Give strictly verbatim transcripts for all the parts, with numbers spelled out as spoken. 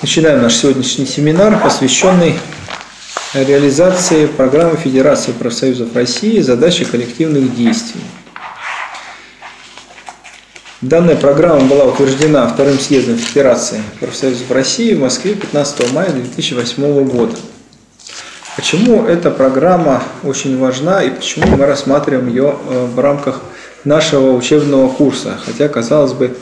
Начинаем наш сегодняшний семинар, посвященный реализации программы Федерации профсоюзов России «Задачи коллективных действий». Данная программа была утверждена Вторым съездом Федерации профсоюзов России в Москве пятнадцатого мая две тысячи восьмого года. Почему эта программа очень важна и почему мы рассматриваем ее в рамках нашего учебного курса? Хотя, казалось бы,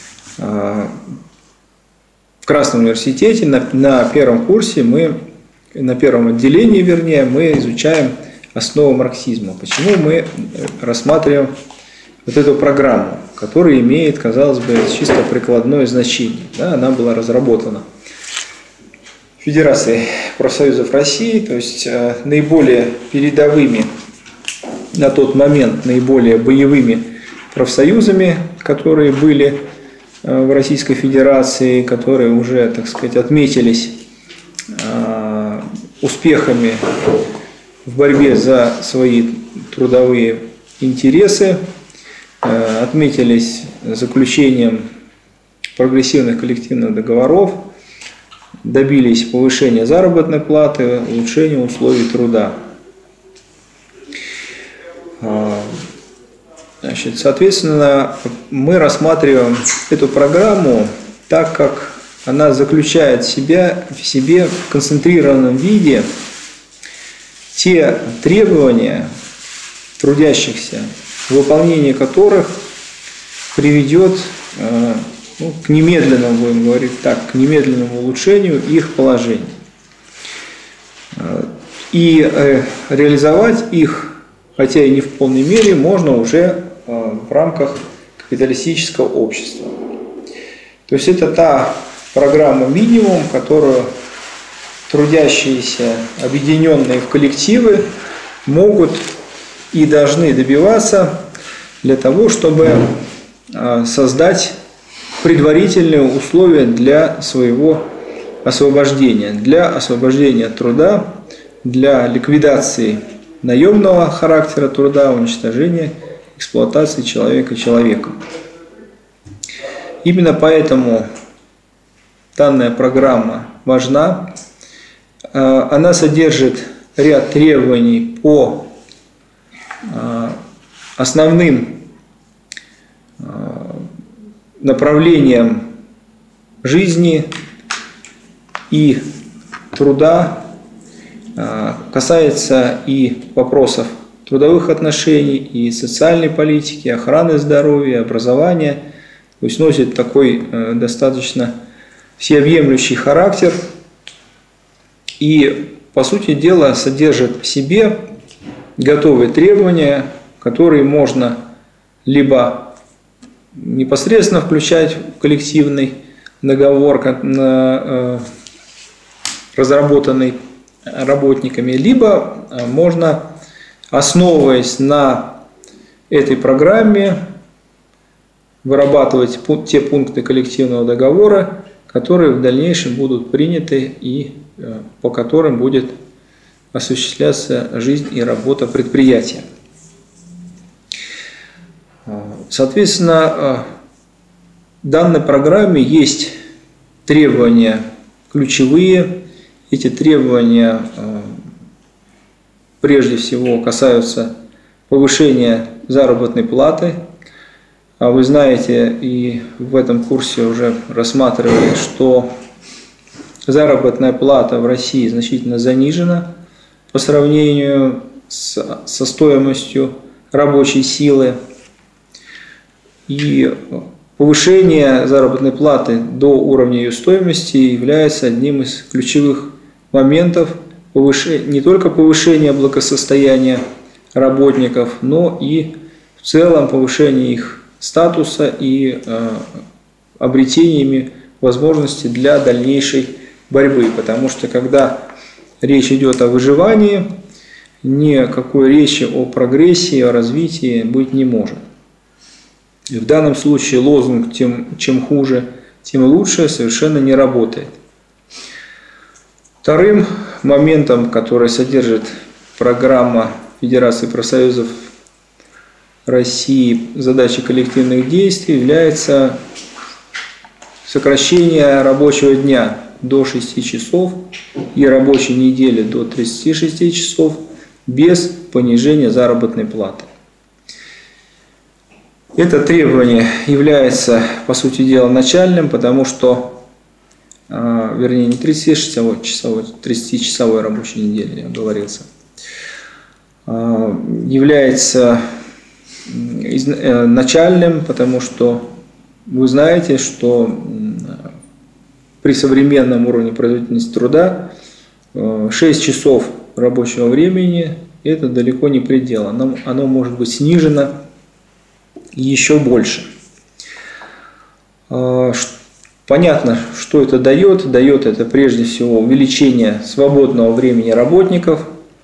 в Красном университете на, на первом курсе мы, на первом отделении, вернее, мы изучаем основы марксизма. Почему мы рассматриваем вот эту программу, которая имеет, казалось бы, чисто прикладное значение. Да, она была разработана Федерацией профсоюзов России, то есть э, наиболее передовыми на тот момент, наиболее боевыми профсоюзами, которые были э, в Российской Федерации, которые уже, так сказать, отметились э, успехами в борьбе за свои трудовые интересы, э, отметились заключением прогрессивных коллективных договоров, добились повышения заработной платы, улучшения условий труда. Значит, соответственно, мы рассматриваем эту программу так, как она заключает в, себя, в себе в концентрированном виде те требования трудящихся, выполнение которых приведет Ну, к немедленному, будем говорить так, к немедленному улучшению их положения. И э, реализовать их, хотя и не в полной мере, можно уже э, в рамках капиталистического общества. То есть это та программа минимум, которую трудящиеся, объединенные в коллективы, могут и должны добиваться для того, чтобы э, создать предварительные условия для своего освобождения, для освобождения от труда, для ликвидации наемного характера труда, уничтожения эксплуатации человека человеком. Именно поэтому данная программа важна. Она содержит ряд требований по основным направлениям жизни и труда, касается и вопросов трудовых отношений, и социальной политики, охраны здоровья, образования, то есть носит такой достаточно всеобъемлющий характер и, по сути дела, содержит в себе готовые требования, которые можно либо непосредственно включать в коллективный договор, разработанный работниками, либо можно, основываясь на этой программе, вырабатывать те пункты коллективного договора, которые в дальнейшем будут приняты и по которым будет осуществляться жизнь и работа предприятия. Соответственно, в данной программе есть требования ключевые. Эти требования прежде всего касаются повышения заработной платы. А вы знаете, и в этом курсе уже рассматривали, что заработная плата в России значительно занижена по сравнению с, со стоимостью рабочей силы. И повышение заработной платы до уровня ее стоимости является одним из ключевых моментов повышения, не только повышения благосостояния работников, но и в целом повышения их статуса и э, обретениями возможности для дальнейшей борьбы. Потому что когда речь идет о выживании, никакой речи о прогрессии, о развитии быть не может. В данном случае лозунг «тем, чем хуже, тем лучше» совершенно не работает. Вторым моментом, который содержит программа Федерации профсоюзов России «Задачи коллективных действий», является сокращение рабочего дня до шести часов и рабочей недели до тридцати шести часов без понижения заработной платы. Это требование является, по сути дела, начальным, потому что, вернее, не тридцатичасовой, тридцатичасовой рабочей недели, я оговорился, является начальным, потому что вы знаете, что при современном уровне производительности труда шесть часов рабочего времени – это далеко не предел, оно, оно может быть снижено еще больше. Понятно, что это дает. Дает это прежде всего увеличение свободного времени работников.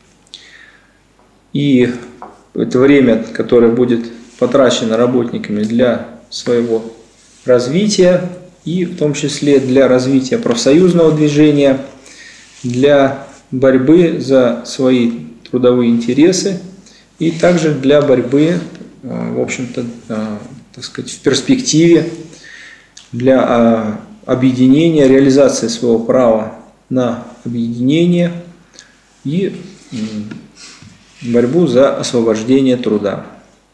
И это время, которое будет потрачено работниками для своего развития, и в том числе для развития профсоюзного движения, для борьбы за свои трудовые интересы и также для борьбы, в общем-то, так сказать, в перспективе для объединения, реализации своего права на объединение и борьбу за освобождение труда.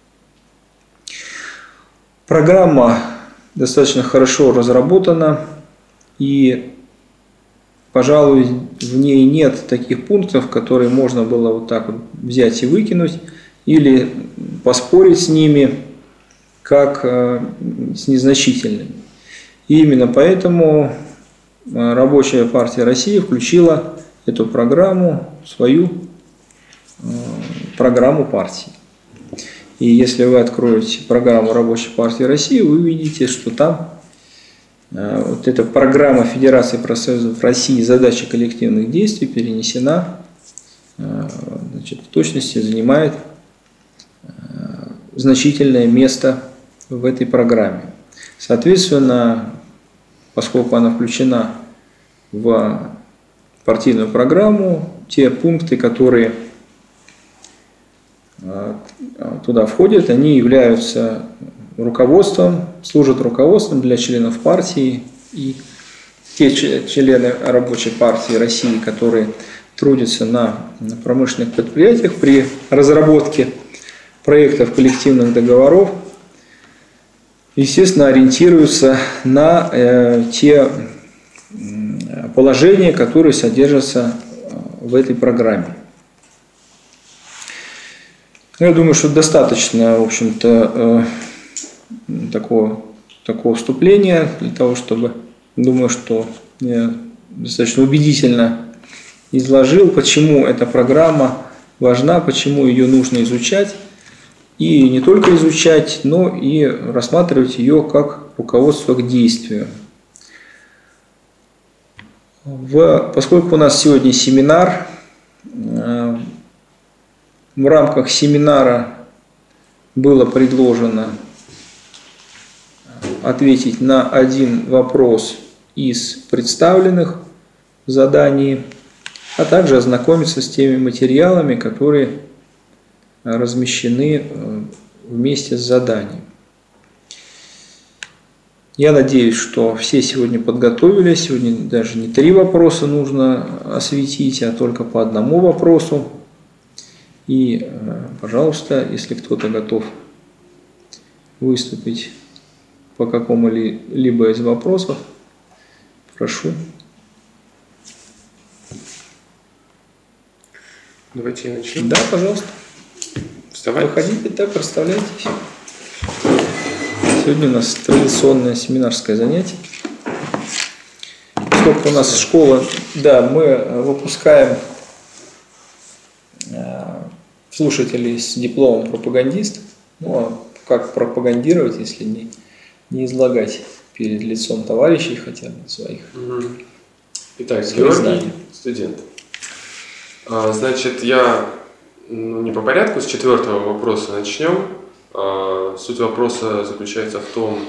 Программа достаточно хорошо разработана, и, пожалуй, в ней нет таких пунктов, которые можно было вот так вот взять и выкинуть, или поспорить с ними, как с незначительными. И именно поэтому Рабочая партия России включила эту программу в свою программу партии. И если вы откроете программу Рабочей партии России, вы увидите, что там вот эта программа Федерации профсоюзов России «Задача коллективных действий» перенесена, значит, в точности занимает значительное место в этой программе. Соответственно, поскольку она включена в партийную программу, те пункты, которые туда входят, они являются руководством, служат руководством для членов партии, и те члены Рабочей партии России, которые трудятся на промышленных предприятиях при разработке проектов коллективных договоров, естественно, ориентируются на э, те положения, которые содержатся в этой программе. Я думаю, что достаточно, в общем-то, э, такого, такого вступления для того, чтобы, думаю, что я достаточно убедительно изложил, почему эта программа важна, почему ее нужно изучать. И не только изучать, но и рассматривать ее как руководство к действию. В, поскольку у нас сегодня семинар, в рамках семинара было предложено ответить на один вопрос из представленных в задании, а также ознакомиться с теми материалами, которые размещены вместе с заданием. Я надеюсь, что все сегодня подготовились. Сегодня даже не три вопроса нужно осветить, а только по одному вопросу. И, пожалуйста, если кто-то готов выступить по какому-либо из вопросов, прошу. Давайте я начну. Да, пожалуйста. Вставай. Выходите, так, представляйтесь. Сегодня у нас традиционное семинарское занятие. Поскольку у нас школа, да, мы выпускаем слушателей с дипломом пропагандист. Ну, а как пропагандировать, если не, не излагать перед лицом товарищей хотя бы своих? Итак, Георгий, студент. Значит, я ну, не по порядку, с четвертого вопроса начнем. Суть вопроса заключается в том,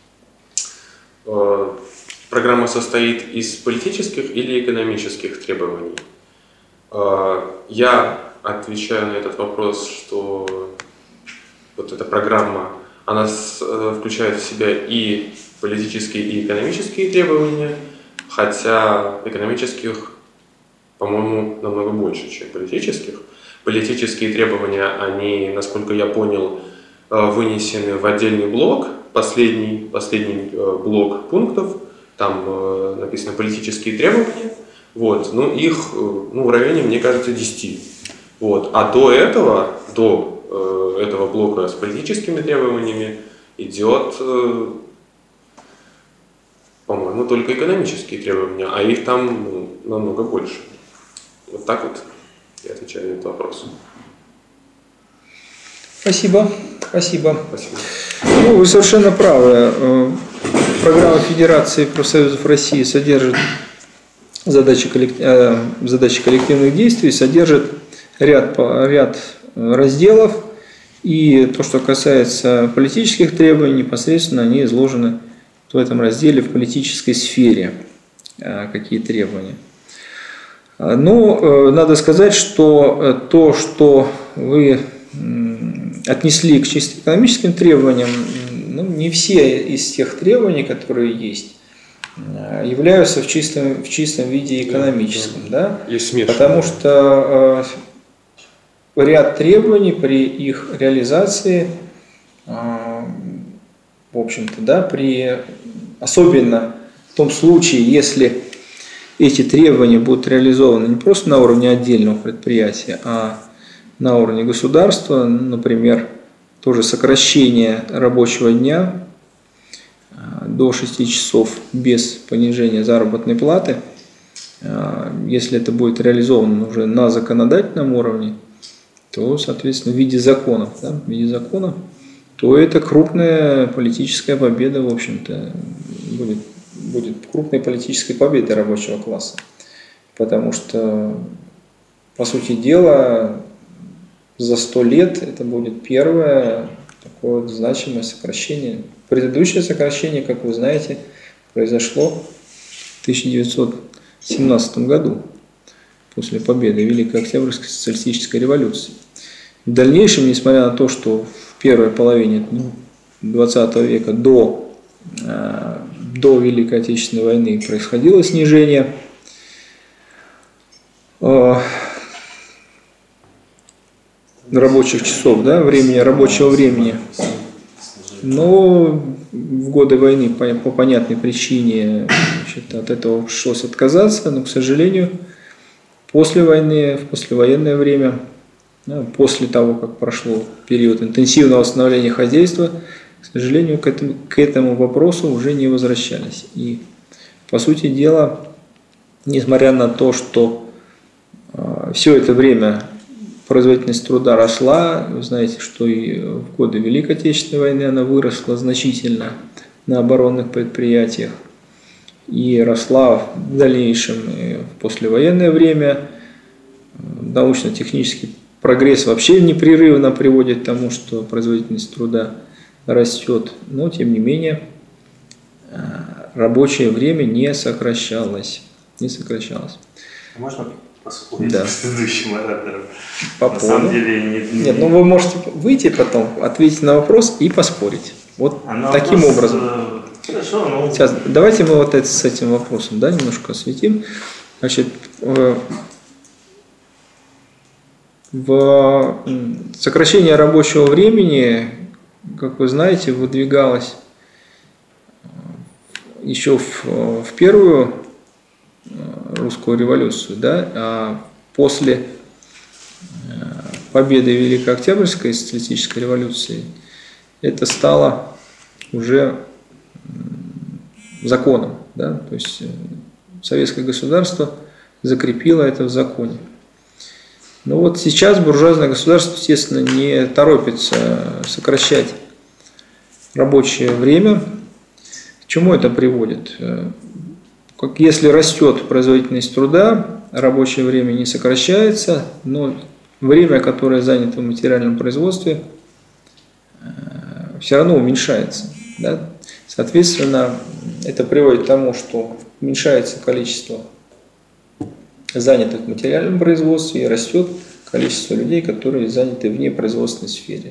программа состоит из политических или экономических требований. Я отвечаю на этот вопрос, что вот эта программа, она включает в себя и политические, и экономические требования, хотя экономических, по-моему, намного больше, чем политических. Политические требования, они, насколько я понял, вынесены в отдельный блок, последний, последний блок пунктов, там написано политические требования, вот, ну их ну, в районе, мне кажется, десяти. Вот. А до этого, до э, этого блока с политическими требованиями идет, э, по-моему, только экономические требования, а их там ну, намного больше. Вот так вот я отвечаю на этот вопрос. Спасибо. Спасибо. Спасибо. Ну, вы совершенно правы. Программа Федерации профсоюзов России содержит задачи, коллектив... задачи коллективных действий, содержит ряд, ряд разделов. И то, что касается политических требований, непосредственно они изложены в этом разделе в политической сфере. Какие требования. Но надо сказать, что то, что вы отнесли к чисто экономическим требованиям, ну, не все из тех требований, которые есть, являются в чистом, в чистом виде экономическом. Да? Есть смешанные. Потому что э, ряд требований при их реализации, э, в общем-то, да, при, особенно в том случае, если эти требования будут реализованы не просто на уровне отдельного предприятия, а на уровне государства, например, тоже сокращение рабочего дня до шести часов без понижения заработной платы, если это будет реализовано уже на законодательном уровне, то, соответственно, в виде законов, да, в виде законов, то это крупная политическая победа, в общем-то, будет, будет крупной политической победой рабочего класса. Потому что, по сути дела, за сто лет это будет первое такое вот значимое сокращение. Предыдущее сокращение, как вы знаете, произошло в тысяча девятьсот семнадцатом году, после победы Великой Октябрьской социалистической революции. В дальнейшем, несмотря на то, что в первой половине двадцатого века до, до Великой Отечественной войны происходило снижение рабочих часов, да, времени, рабочего времени. Но в годы войны по, по понятной причине, значит, от этого пришлось отказаться, но, к сожалению, после войны, в послевоенное время, да, после того, как прошло период интенсивного восстановления хозяйства, к сожалению, к этому, к этому вопросу уже не возвращались. И, по сути дела, несмотря на то, что э, все это время производительность труда росла, вы знаете, что и в годы Великой Отечественной войны она выросла значительно на оборонных предприятиях и росла в дальнейшем и в послевоенное время. Научно-технический прогресс вообще непрерывно приводит к тому, что производительность труда растет, но тем не менее рабочее время не сокращалось. Не сокращалось. Можно поспорить, да, с предыдущим оратором? По На поводу. самом деле не, не... Нет, ну вы можете выйти потом, ответить на вопрос и поспорить. Вот а таким вопрос, образом. Э, хорошо, ну... Сейчас, давайте мы вот это, с этим вопросом, да, немножко осветим. Значит, э, в сокращение рабочего времени, как вы знаете, выдвигалось еще в, в первую русскую революцию, да, а после победы Великой Октябрьской социалистической революции это стало уже законом, да, то есть советское государство закрепило это в законе. Но вот сейчас буржуазное государство, естественно, не торопится сокращать рабочее время. К чему это приводит? Как если растет производительность труда, рабочее время не сокращается, но время, которое занято в материальном производстве, все равно уменьшается. Да? Соответственно, это приводит к тому, что уменьшается количество занятых в материальном производстве и растет количество людей, которые заняты в непроизводственной сфере,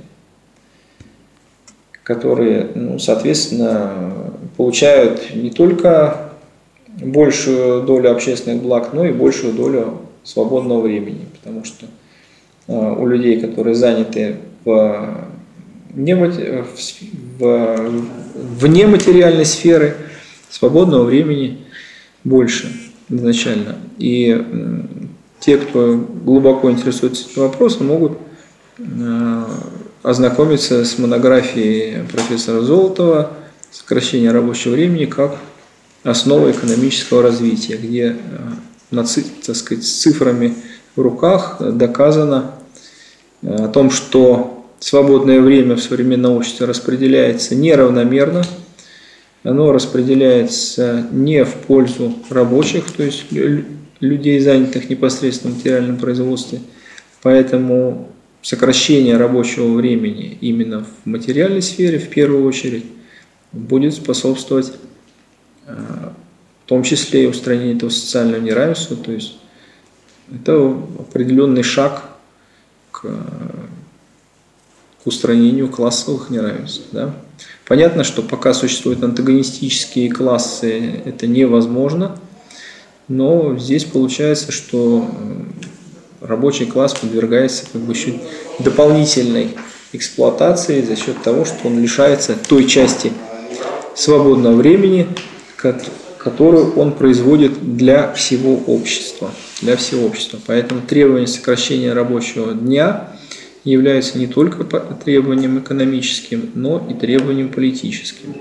которые, ну, соответственно, получают не только большую долю общественных благ, но и большую долю свободного времени, потому что у людей, которые заняты в, немати... в... вне материальной сферы, свободного времени больше изначально. И те, кто глубоко интересуется этим вопросом, могут ознакомиться с монографией профессора Золотова «Сокращение рабочего времени как основа экономического развития», где, так сказать, с цифрами в руках доказано о том, что свободное время в современном обществе распределяется неравномерно, оно распределяется не в пользу рабочих, то есть людей, занятых непосредственно в материальном производстве, поэтому сокращение рабочего времени именно в материальной сфере в первую очередь будет способствовать в том числе и устранению этого социального неравенства, то есть это определенный шаг к, к устранению классовых неравенств. Да? Понятно, что пока существуют антагонистические классы, это невозможно, но здесь получается, что рабочий класс подвергается как бы еще дополнительной эксплуатации за счет того, что он лишается той части свободного времени, которую он производит для всего общества. Для всего общества. Поэтому требование сокращения рабочего дня является не только требованием экономическим, но и требованием политическим.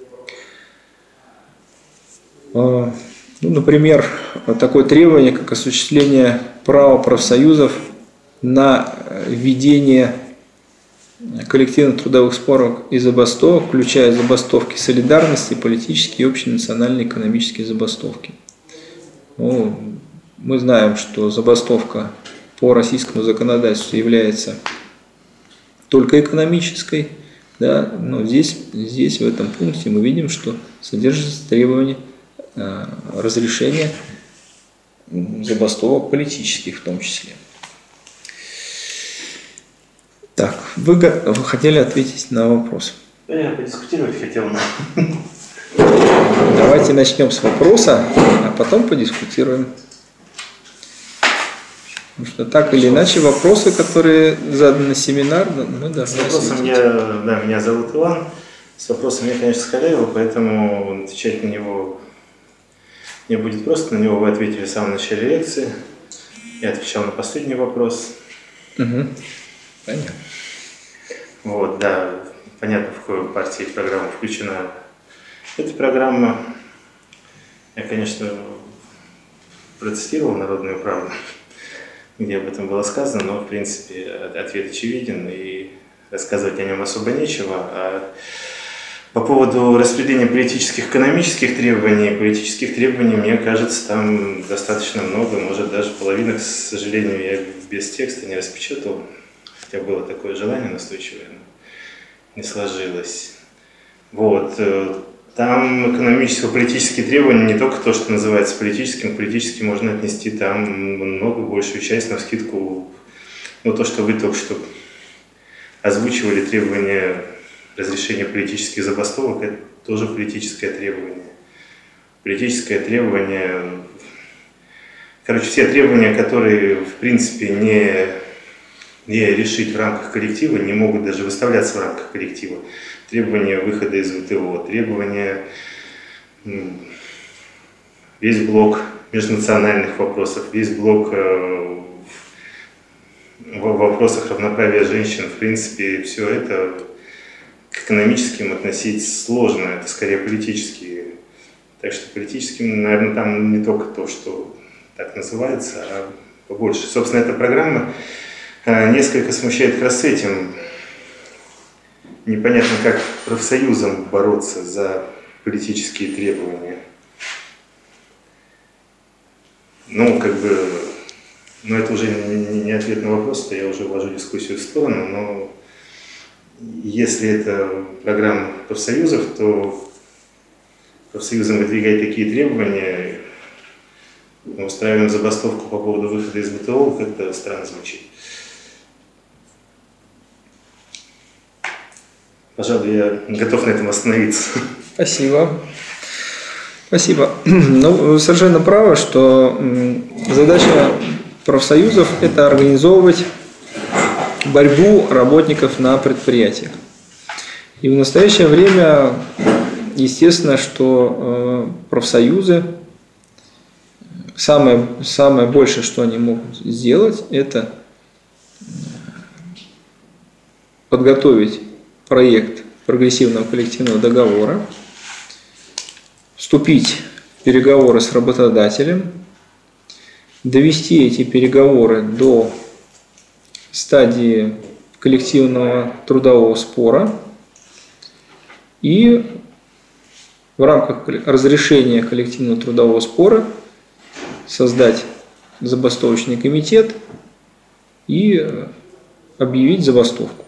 Ну, например, такое требование, как осуществление права профсоюзов на ведение коллективных трудовых споров и забастовок, включая забастовки солидарности, политические и общенациональные экономические забастовки. Ну, мы знаем, что забастовка по российскому законодательству является только экономической, да, но здесь, здесь в этом пункте мы видим, что содержится требование э, разрешения забастовок политических в том числе. Так, вы, вы хотели ответить на вопрос? Да, я подискутировать хотел. Но... Давайте начнем с вопроса, а потом подискутируем. Потому что так или иначе вопросы, которые заданы на семинар, мы должны С вопросом я, да, меня зовут Иван. С вопросом я, конечно, схалявил, поэтому отвечать на него не будет просто. На него вы ответили в самом начале лекции. Я отвечал на последний вопрос. Угу. Понятно. Вот, да, понятно, в какую партию и программу включена эта программа. Я, конечно, процитировал «Народную правду», где об этом было сказано, но, в принципе, ответ очевиден, и рассказывать о нем особо нечего. А по поводу распределения политических, экономических требований, политических требований, мне кажется, там достаточно много, может, даже половина, к сожалению, я без текста не распечатал. Хотя было такое желание настойчивое, но не сложилось. Вот. Там экономическо-политические требования не только то, что называется политическим, политически можно отнести там много, большую часть, навскидку. Ну, то, что вы только что озвучивали, требования разрешения политических забастовок, это тоже политическое требование. Политическое требование, короче, все требования, которые, в принципе, не... не решить в рамках коллектива, не могут даже выставляться в рамках коллектива. Требования выхода из ВТО, требования, весь блок межнациональных вопросов, весь блок э, в вопросах равноправия женщин, в принципе, все это к экономическим относить сложно, это скорее политические. Так что политическим, наверное, там не только то, что так называется, а побольше. Собственно, эта программа несколько смущает как раз с этим. Непонятно, как профсоюзам бороться за политические требования. Ну, как бы, ну это уже не ответ на вопрос, то я уже увожу дискуссию в сторону, но если это программа профсоюзов, то профсоюзам выдвигать такие требования, мы устраиваем забастовку по поводу выхода из ВТО, как-то странно звучит. Пожалуй, я готов на этом остановиться. Спасибо. Спасибо. Ну, вы совершенно правы, что задача профсоюзов – это организовывать борьбу работников на предприятиях. И в настоящее время, естественно, что профсоюзы, самое, самое большее, что они могут сделать, это подготовить проект прогрессивного коллективного договора, вступить в переговоры с работодателем, довести эти переговоры до стадии коллективного трудового спора и в рамках разрешения коллективного трудового спора создать забастовочный комитет и объявить забастовку.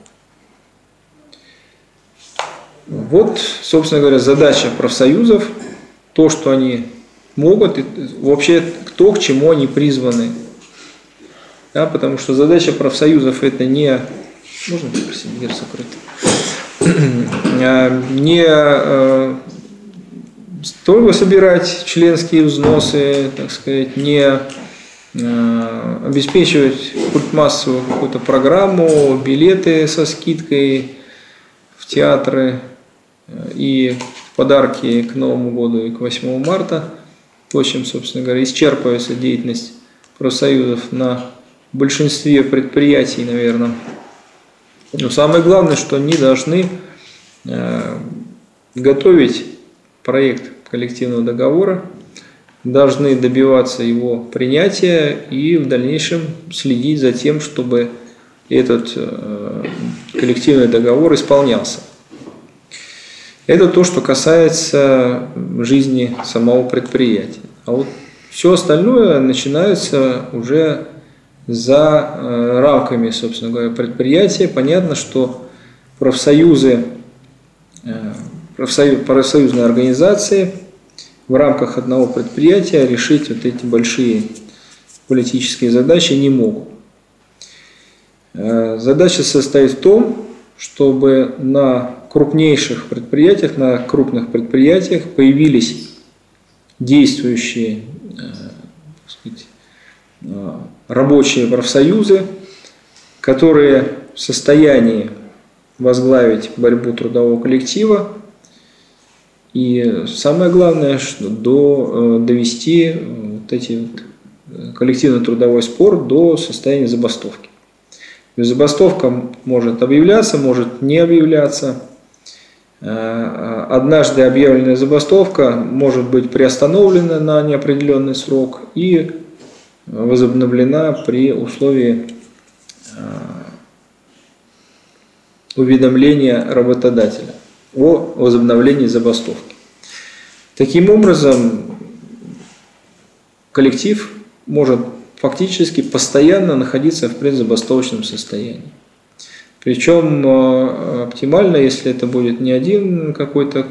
Вот, собственно говоря, задача профсоюзов, то, что они могут, и вообще то, к чему они призваны. Да, потому что задача профсоюзов – это не… Можно попросить дверь закрыть? Не э, только собирать членские взносы, так сказать, не э, обеспечивать массовую какую-то программу, билеты со скидкой в театры и подарки к Новому году и к восьмому марта, то, чем, собственно говоря, исчерпывается деятельность профсоюзов на большинстве предприятий, наверное. Но самое главное, что они должны э, готовить проект коллективного договора, должны добиваться его принятия и в дальнейшем следить за тем, чтобы этот э, коллективный договор исполнялся. Это то, что касается жизни самого предприятия. А вот все остальное начинается уже за э, рамками, собственно говоря, предприятия. Понятно, что профсоюзы, э, профсоюз, профсоюзные организации в рамках одного предприятия решить вот эти большие политические задачи не могут. Э, задача состоит в том, чтобы на крупнейших предприятиях, на крупных предприятиях появились действующие э, так сказать, э, рабочие профсоюзы, которые в состоянии возглавить борьбу трудового коллектива и самое главное, что до, э, довести вот эти вот коллективно-трудовой спор до состояния забастовки. Забастовка может объявляться, может не объявляться. Однажды объявленная забастовка может быть приостановлена на неопределенный срок и возобновлена при условии уведомления работодателя о возобновлении забастовки. Таким образом, коллектив может фактически постоянно находиться в предзабастовочном состоянии. Причем оптимально, если это будет не один какой-то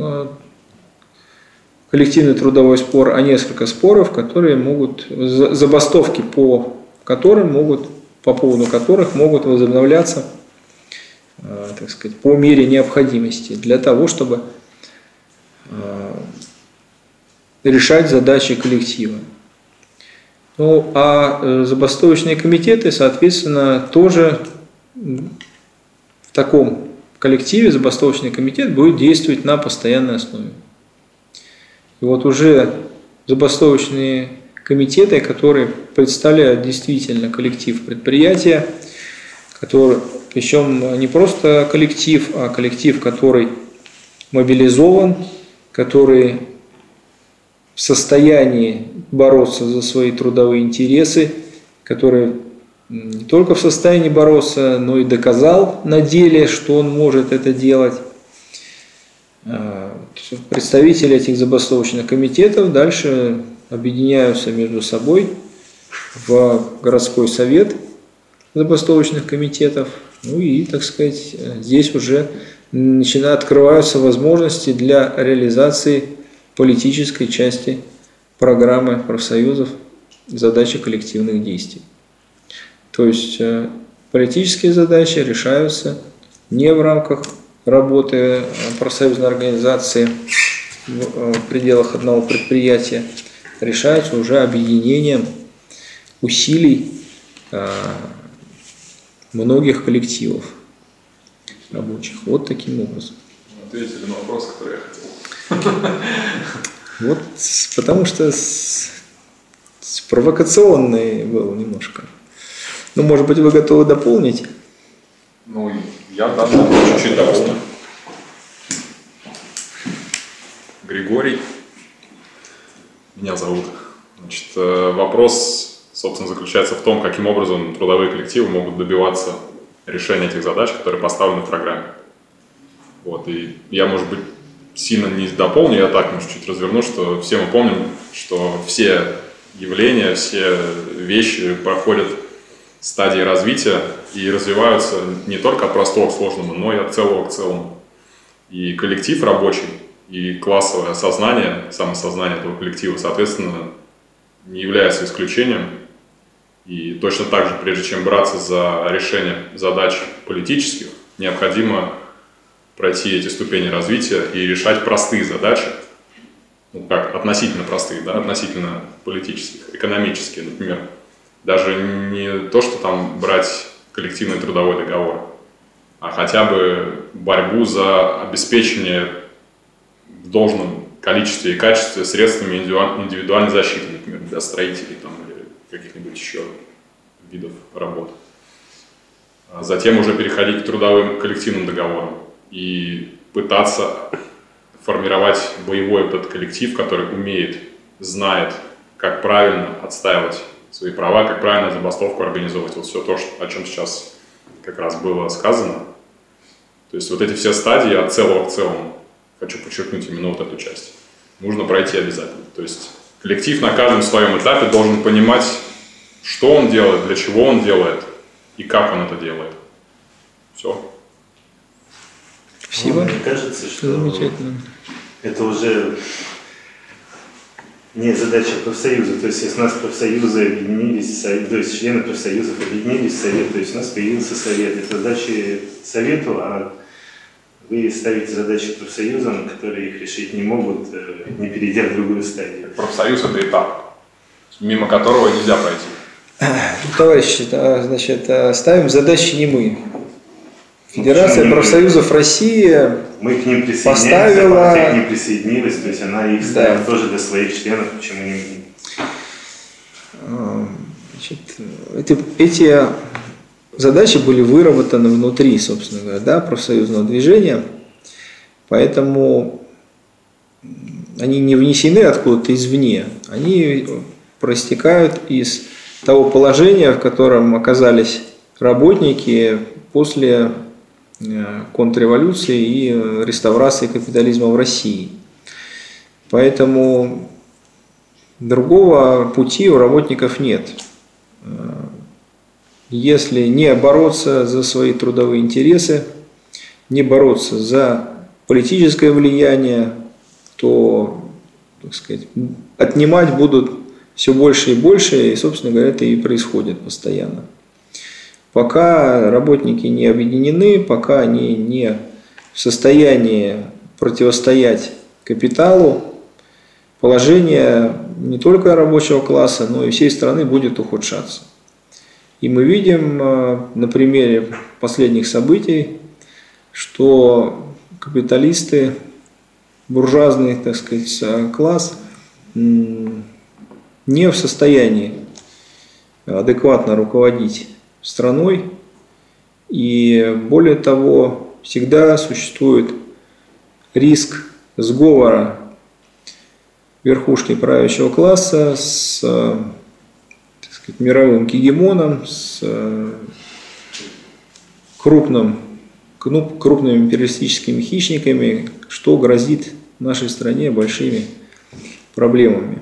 коллективный трудовой спор, а несколько споров, которые могут, забастовки по которым могут, по поводу которых могут возобновляться, так сказать, по мере необходимости, для того, чтобы решать задачи коллектива. Ну, а забастовочные комитеты, соответственно, тоже в таком коллективе забастовочный комитет будет действовать на постоянной основе. И вот уже забастовочные комитеты, которые представляют действительно коллектив предприятия, который, причем не просто коллектив, а коллектив, который мобилизован, который в состоянии бороться за свои трудовые интересы, который не только в состоянии бороться, но и доказал на деле, что он может это делать. Представители этих забастовочных комитетов дальше объединяются между собой в городской совет забастовочных комитетов. Ну и, так сказать, здесь уже начинают открываются возможности для реализации политической части программы профсоюзов задачи коллективных действий. То есть политические задачи решаются не в рамках работы профсоюзной организации, в, в пределах одного предприятия, решаются уже объединением усилий э, многих коллективов рабочих. Вот таким образом. Ответили на вопрос, который я хотел. Вот, потому что с, с провокационный был немножко. Ну, может быть, вы готовы дополнить? Ну, я даже чуть-чуть дополню. Григорий. Меня зовут. Значит, вопрос, собственно, заключается в том, каким образом трудовые коллективы могут добиваться решения этих задач, которые поставлены в программе. Вот, и я, может быть, сильно не дополню, я так, может, чуть разверну, что все мы помним, что все явления, все вещи проходят стадии развития и развиваются не только от простого к сложному, но и от целого к целому. И коллектив рабочий, и классовое осознание, самосознание этого коллектива, соответственно, не является исключением. И точно так же, прежде чем браться за решение задач политических, необходимо пройти эти ступени развития и решать простые задачи, ну как, относительно простые, да, относительно политических, экономические, например. Даже не то, что там брать коллективный трудовой договор, а хотя бы борьбу за обеспечение в должном количестве и качестве средствами индивидуальной защиты, например, для строителей там, или каких-нибудь еще видов работ. А затем уже переходить к трудовым коллективным договорам и пытаться формировать боевой этот коллектив, который умеет, знает, как правильно отстаивать свои права, как правильно забастовку организовывать. Вот все то, о чем сейчас как раз было сказано. То есть вот эти все стадии от целого к целому, хочу подчеркнуть именно вот эту часть, нужно пройти обязательно. То есть коллектив на каждом своем этапе должен понимать, что он делает, для чего он делает и как он это делает. Все. Спасибо. Ну, мне кажется, что замечательно. Это уже не задача профсоюза. То есть, если у нас профсоюзы объединились, то есть члены профсоюзов объединились в совет, то есть у нас появился совет. Это задачи совету, а вы ставите задачи профсоюзам, которые их решить не могут, не перейдя в другую стадию. Профсоюз – это этап, мимо которого нельзя пройти. Товарищи, значит, ставим задачи не мы. Федерация ну, профсоюзов России мы к ним поставила... партия к ним присоединилась, то есть она их ставит да. тоже для своих членов, почему не мы. Значит, эти, эти задачи были выработаны внутри, собственно говоря, да, профсоюзного движения, поэтому они не внесены откуда-то извне, они проистекают из того положения, в котором оказались работники после контрреволюции и реставрации капитализма в России. Поэтому другого пути у работников нет. Если не бороться за свои трудовые интересы, не бороться за политическое влияние, то, так сказать, отнимать будут все больше и больше, и, собственно говоря, это и происходит постоянно. Пока работники не объединены, пока они не в состоянии противостоять капиталу, положение не только рабочего класса, но и всей страны будет ухудшаться. И мы видим на примере последних событий, что капиталисты, буржуазный, так сказать, класс не в состоянии адекватно руководить страной, и более того, всегда существует риск сговора верхушки правящего класса с, так сказать, мировым гегемоном, с крупным, крупными империалистическими хищниками, что грозит нашей стране большими проблемами.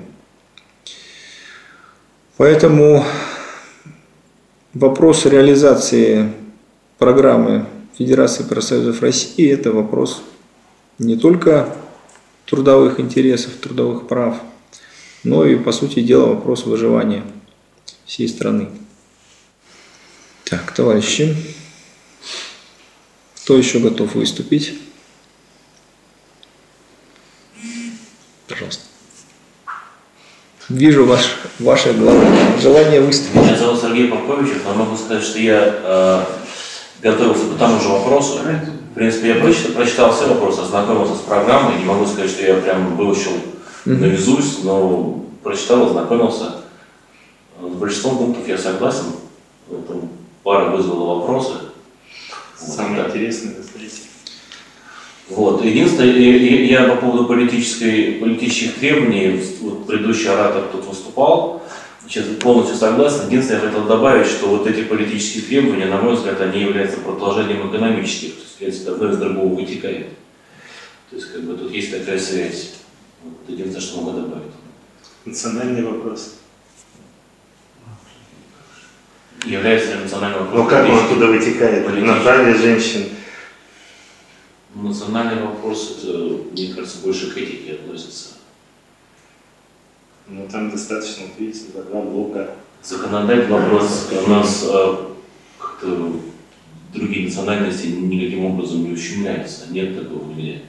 Поэтому вопрос реализации программы Федерации профсоюзов России – это вопрос не только трудовых интересов, трудовых прав, но и, по сути дела, вопрос выживания всей страны. Так, товарищи, кто еще готов выступить? Вижу ваш, ваше главное желание выступить. Меня зовут Сергей Попович, но могу сказать, что я э, готовился к тому же вопросу. В принципе, я прочитал, прочитал все вопросы, ознакомился с программой. Не могу сказать, что я прям выучил наизусть, но прочитал, ознакомился. С большинством пунктов я согласен. Там пара вызвала вопросы. Самое вот, интересное, смотрите. Вот. Единственное, я, я по поводу политической, политических требований, вот предыдущий оратор тут выступал, сейчас полностью согласен. Единственное, я хотел добавить, что вот эти политические требования, на мой взгляд, они являются продолжением экономических, то есть одно из другого вытекает. То есть как бы тут есть такая связь. Вот, единственное, что могу добавить. Национальный вопрос. Является ли национальным вопросом? Ну как он оттуда вытекает? На праве женщин. Национальный вопрос, это, мне кажется, больше к этике относится. Ну там достаточно, вот видите, два блока. Законодательный вопрос у нас а, как-то другие национальности никаким образом не ущемляются. Нет такого нигде.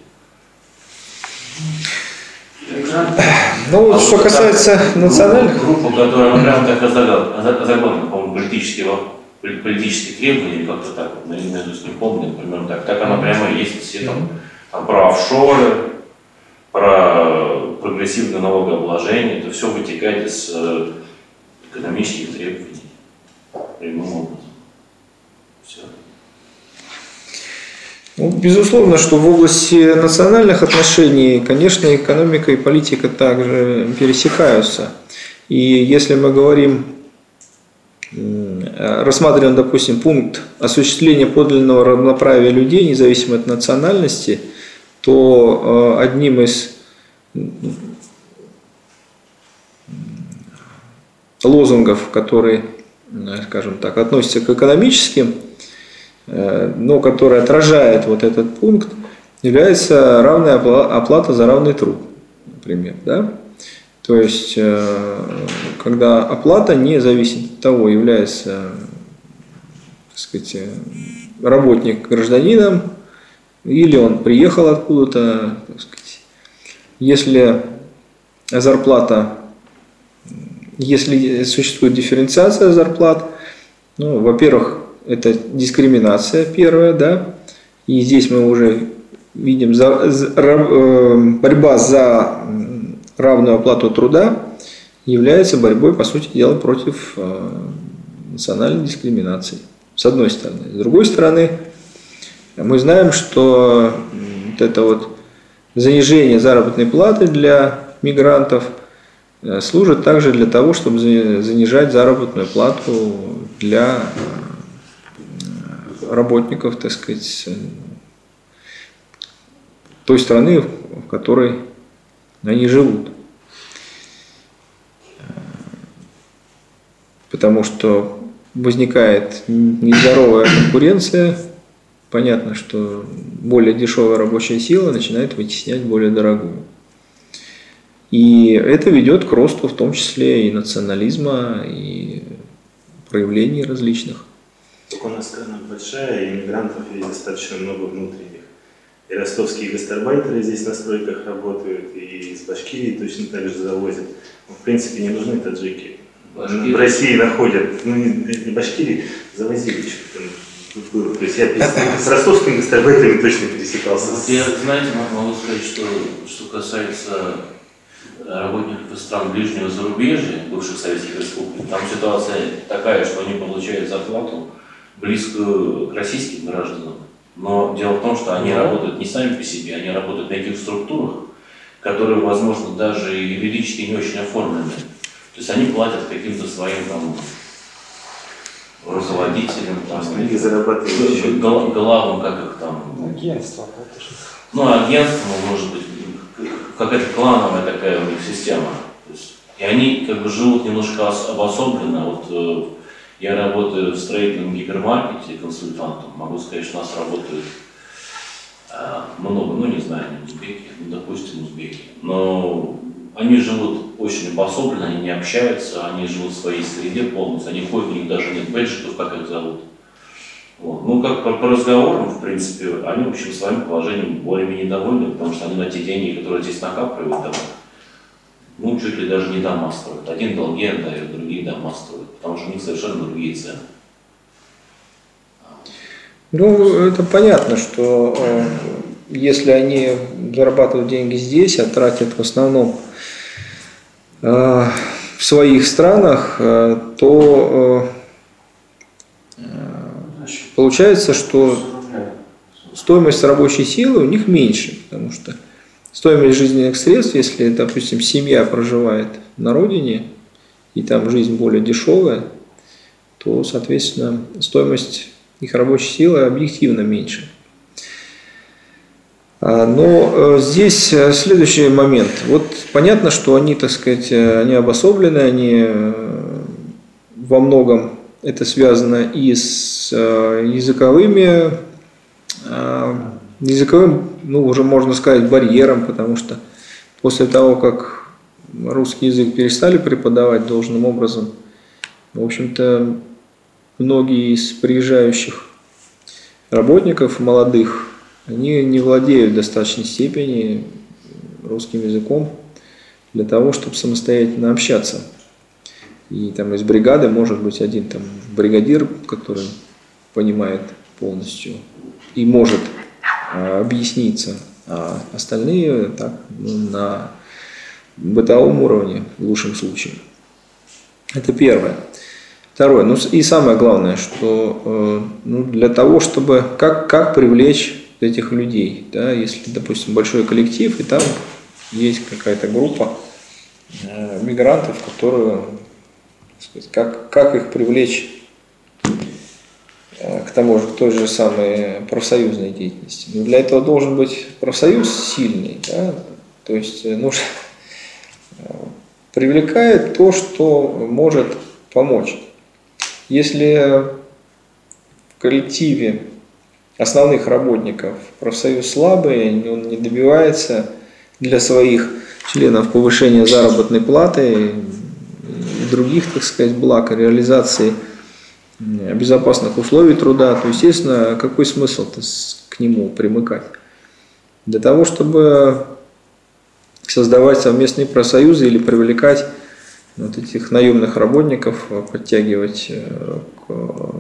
Ну вот, что касается национальных... Группа, которая ну, прямо так озаглавлена, по-моему, политические, политические требования, как-то так, вот, я не помню, например, так, так она прямо есть, все там, там про офшоры, про прогрессивное налогообложение, это все вытекает из э, экономических требований, прямым образом. Все. Ну, безусловно, что в области национальных отношений, конечно, экономика и политика также пересекаются. И если мы говорим, рассматриваем, допустим, пункт осуществления подлинного равноправия людей, независимо от национальности, то одним из лозунгов, который, скажем так, относится к экономическим, но который отражает вот этот пункт, является равная оплата за равный труд, например. Да? То есть, когда оплата не зависит от того, является, так сказать, работник гражданином или он приехал откуда-то, так сказать. Если зарплата, если существует дифференциация зарплат, ну, во-первых, это дискриминация первая, да, и здесь мы уже видим за, за, э, борьба за равную оплату труда является борьбой, по сути дела, против э, национальной дискриминации, с одной стороны. С другой стороны, мы знаем, что вот это вот занижение заработной платы для мигрантов э, служит также для того, чтобы занижать заработную плату для работников, так сказать, той страны, в которой они живут. Потому что возникает нездоровая конкуренция, понятно, что более дешевая рабочая сила начинает вытеснять более дорогую. И это ведет к росту в том числе и национализма, и проявлений различных. Только у нас страна большая, и иммигрантов есть достаточно много внутренних. И ростовские гастарбайтеры здесь на стройках работают, и из Башкирии точно так же завозят. Но, в принципе, не нужны таджики. Башкирии. В России находят, ну не, не Башкирии, завозили что-то. То есть я с ростовскими гастарбайтерами точно пересекался. Вот я, знаете, могу сказать, что, что касается работников из стран ближнего зарубежья, бывших советских республик, там ситуация такая, что они получают зарплату близкую к российским гражданам. Но дело в том, что они работают не сами по себе, они работают в таких структурах, которые, возможно, даже юридически не очень оформлены. То есть они платят каким-то своим там руководителям, там, гол, главам, как их там. Агентство. Ну, агентство, может быть, какая-то клановая такая у них система. То есть, и они как бы живут немножко обособленно. Вот, я работаю в строительном гипермаркете консультантом. Могу сказать, что у нас работают э, много, ну не знаю, не узбеки, ну допустим узбеки. Но они живут очень обособленно, они не общаются, они живут в своей среде полностью. Они ходят, у них даже нет бэджиков, как их зовут. Вот. Ну как по, по разговорам, в принципе, они в общем своим положением более-менее довольны, потому что они на те деньги, которые здесь накапливают, там, ну, чуть ли даже не дома строят. Один долги отдает, другие дома строят, потому что у них совершенно другие цены. Ну, это понятно, что э, если они зарабатывают деньги здесь, а тратят в основном э, в своих странах, э, то э, получается, что стоимость рабочей силы у них меньше, потому что стоимость жизненных средств, если, допустим, семья проживает на родине, и там жизнь более дешевая, то, соответственно, стоимость их рабочей силы объективно меньше. Но здесь следующий момент. Вот понятно, что они, так сказать, они обособлены, они во многом это связано и с языковыми, языковым, ну, уже можно сказать, барьером, потому что после того, как русский язык перестали преподавать должным образом, в общем-то, многие из приезжающих работников, молодых, они не владеют в достаточной степени русским языком для того, чтобы самостоятельно общаться. И там из бригады может быть один там бригадир, который понимает полностью и может а, объясниться, а остальные так, ну, на бытовом уровне в лучшем случае. Это первое. Второе, ну и самое главное, что э, ну, для того, чтобы как, как привлечь этих людей, да, если, допустим, большой коллектив, и там есть какая-то группа э, мигрантов, которые, так сказать, как, как их привлечь э, к тому же, к той же самой профсоюзной деятельности. Но для этого должен быть профсоюз сильный, да, то есть нужно э, привлекает то, что может помочь. Если в коллективе основных работников профсоюз слабый, он не добивается для своих членов повышения заработной платы и других, так сказать, благ, реализации безопасных условий труда, то, естественно, какой смысл-то к нему примыкать? Для того, чтобы создавать совместные профсоюзы или привлекать вот этих наемных работников, подтягивать к,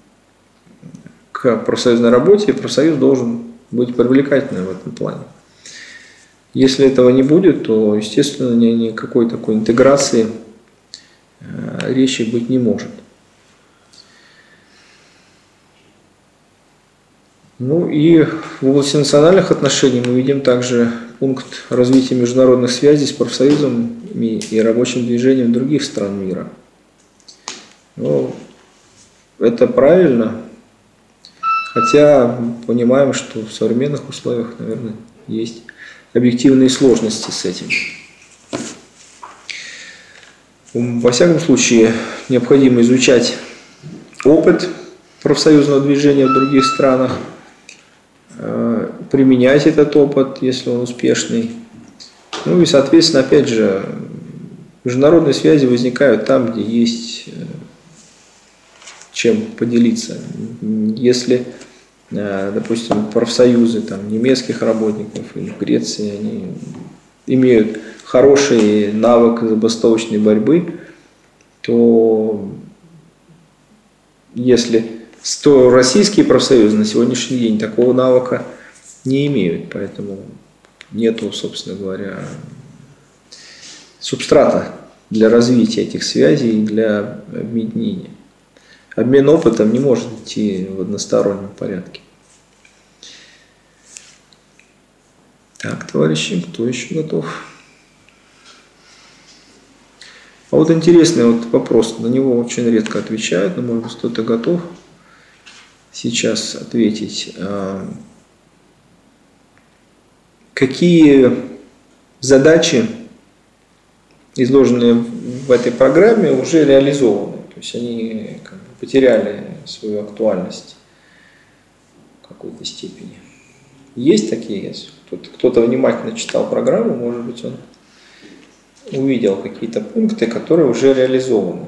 к профсоюзной работе, профсоюз должен быть привлекательным в этом плане. Если этого не будет, то, естественно, ни, никакой такой интеграции речи быть не может. Ну и в области национальных отношений мы видим также пункт развития международных связей с профсоюзами и рабочим движением других стран мира. Ну, это правильно, хотя понимаем, что в современных условиях, наверное, есть объективные сложности с этим. Во всяком случае, необходимо изучать опыт профсоюзного движения в других странах, применять этот опыт, если он успешный. Ну и, соответственно, опять же, международные связи возникают там, где есть чем поделиться. Если, допустим, профсоюзы там, немецких работников или в Греции, они имеют хороший навык забастовочной борьбы, то если то российские профсоюзы на сегодняшний день такого навыка не имеют, поэтому нету, собственно говоря, субстрата для развития этих связей и для объединения. Обмен опытом не может идти в одностороннем порядке. Так, товарищи, кто еще готов? А вот интересный вот вопрос, на него очень редко отвечают, но может быть кто-то готов сейчас ответить. Какие задачи, изложенные в этой программе, уже реализованы? То есть они как бы потеряли свою актуальность в какой-то степени. Есть такие? Если кто-то внимательно читал программу, может быть, он увидел какие-то пункты, которые уже реализованы.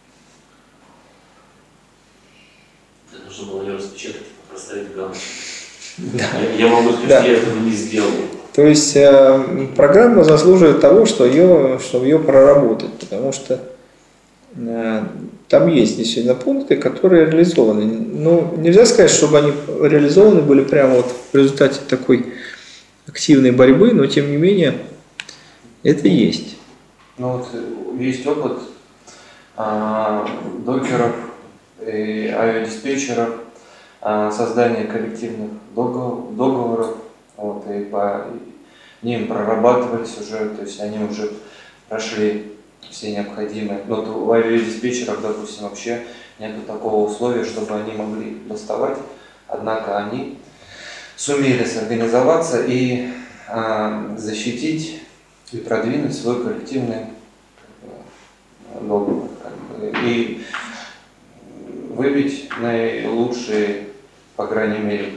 Это нужно было ее распечатать, проставить галочку. Да. Я, я могу сказать, да. я этого не сделал. То есть э, программа заслуживает того, что ее, чтобы ее проработать, потому что э, там есть действительно пункты, которые реализованы. Ну, нельзя сказать, чтобы они реализованы были прямо вот в результате такой активной борьбы, но тем не менее это есть. Ну вот есть опыт а, докеров и авиадиспетчеров, а, создания коллективных договор, договоров, вот, и по ним прорабатывались уже, то есть они уже прошли все необходимые. Но вот у авиадиспетчеров, допустим, вообще нет такого условия, чтобы они могли доставать, однако они сумели сорганизоваться и а, защитить и продвинуть свой коллективный договор, как бы, и выбить наилучшие, по крайней мере,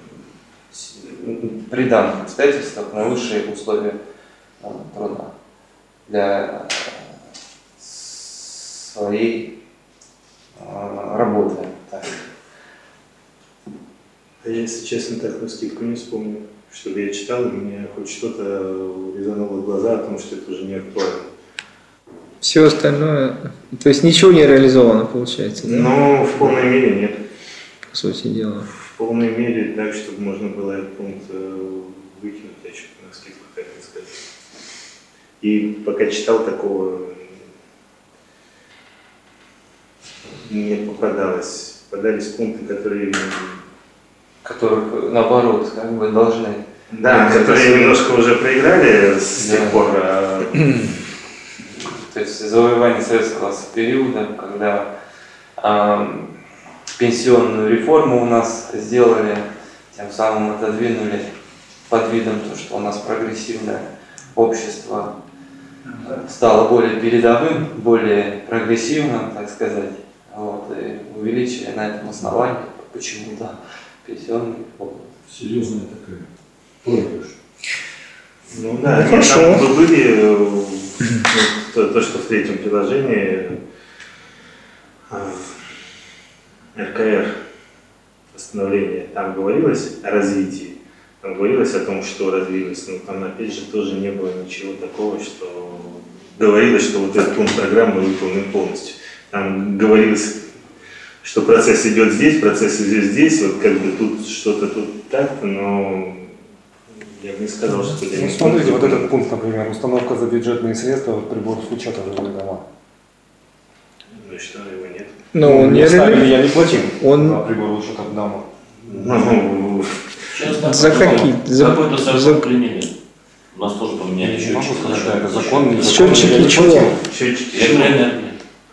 при данных обстоятельствах, наилучшие условия труда для своей работы. Так. А я, если честно, так на скидку не вспомню, чтобы я читал, и мне хоть что-то резануло в глаза о том, что это уже не актуально. Все остальное, то есть ничего не реализовано, получается, да? Но в полной мере нет. По сути дела. В полной мере так, чтобы можно было этот пункт выкинуть, я что-то на скидку так не сказать. И пока читал, такого не попадалось. Попадались пункты, которые... Которых, наоборот, как бы должны... Да, которые немножко уже проиграли с тех Да. пор. А... То есть завоевание советского периода, когда э, пенсионную реформу у нас сделали, тем самым отодвинули под видом того, что у нас прогрессивное общество стало более передовым, более прогрессивным, так сказать, вот, и увеличили на этом основании почему-то пенсионный фонд. Серьезная такая проигрыш. Ну да, Ну, нет, хорошо. там бы были э, то, то, что в третьем приложении э, эр ка эр постановление, там говорилось о развитии, там говорилось о том, что развилось, но там опять же тоже не было ничего такого, что говорилось, что вот этот пункт программы выполнен полностью. Там говорилось, что процесс идет здесь, процесс идет здесь, вот как бы тут что-то тут так-то, но я бы не сказал, что это Ну, не смотрите, вот выполнено. этот пункт, например, установка за бюджетные средства приборов с учета жилых дома. Ну и что, его нет. Но он не Мне ставили, реали- я не платил Он- за прибор учета дома. Ну, Сейчас так За закон- какие? За- Какой-то закон за- применили. У нас тоже поменяли Я не счетчики. могу сказать, да, это закон, не закон, Счетчики я не чего? платил. счетчики чего? Электроэнергия.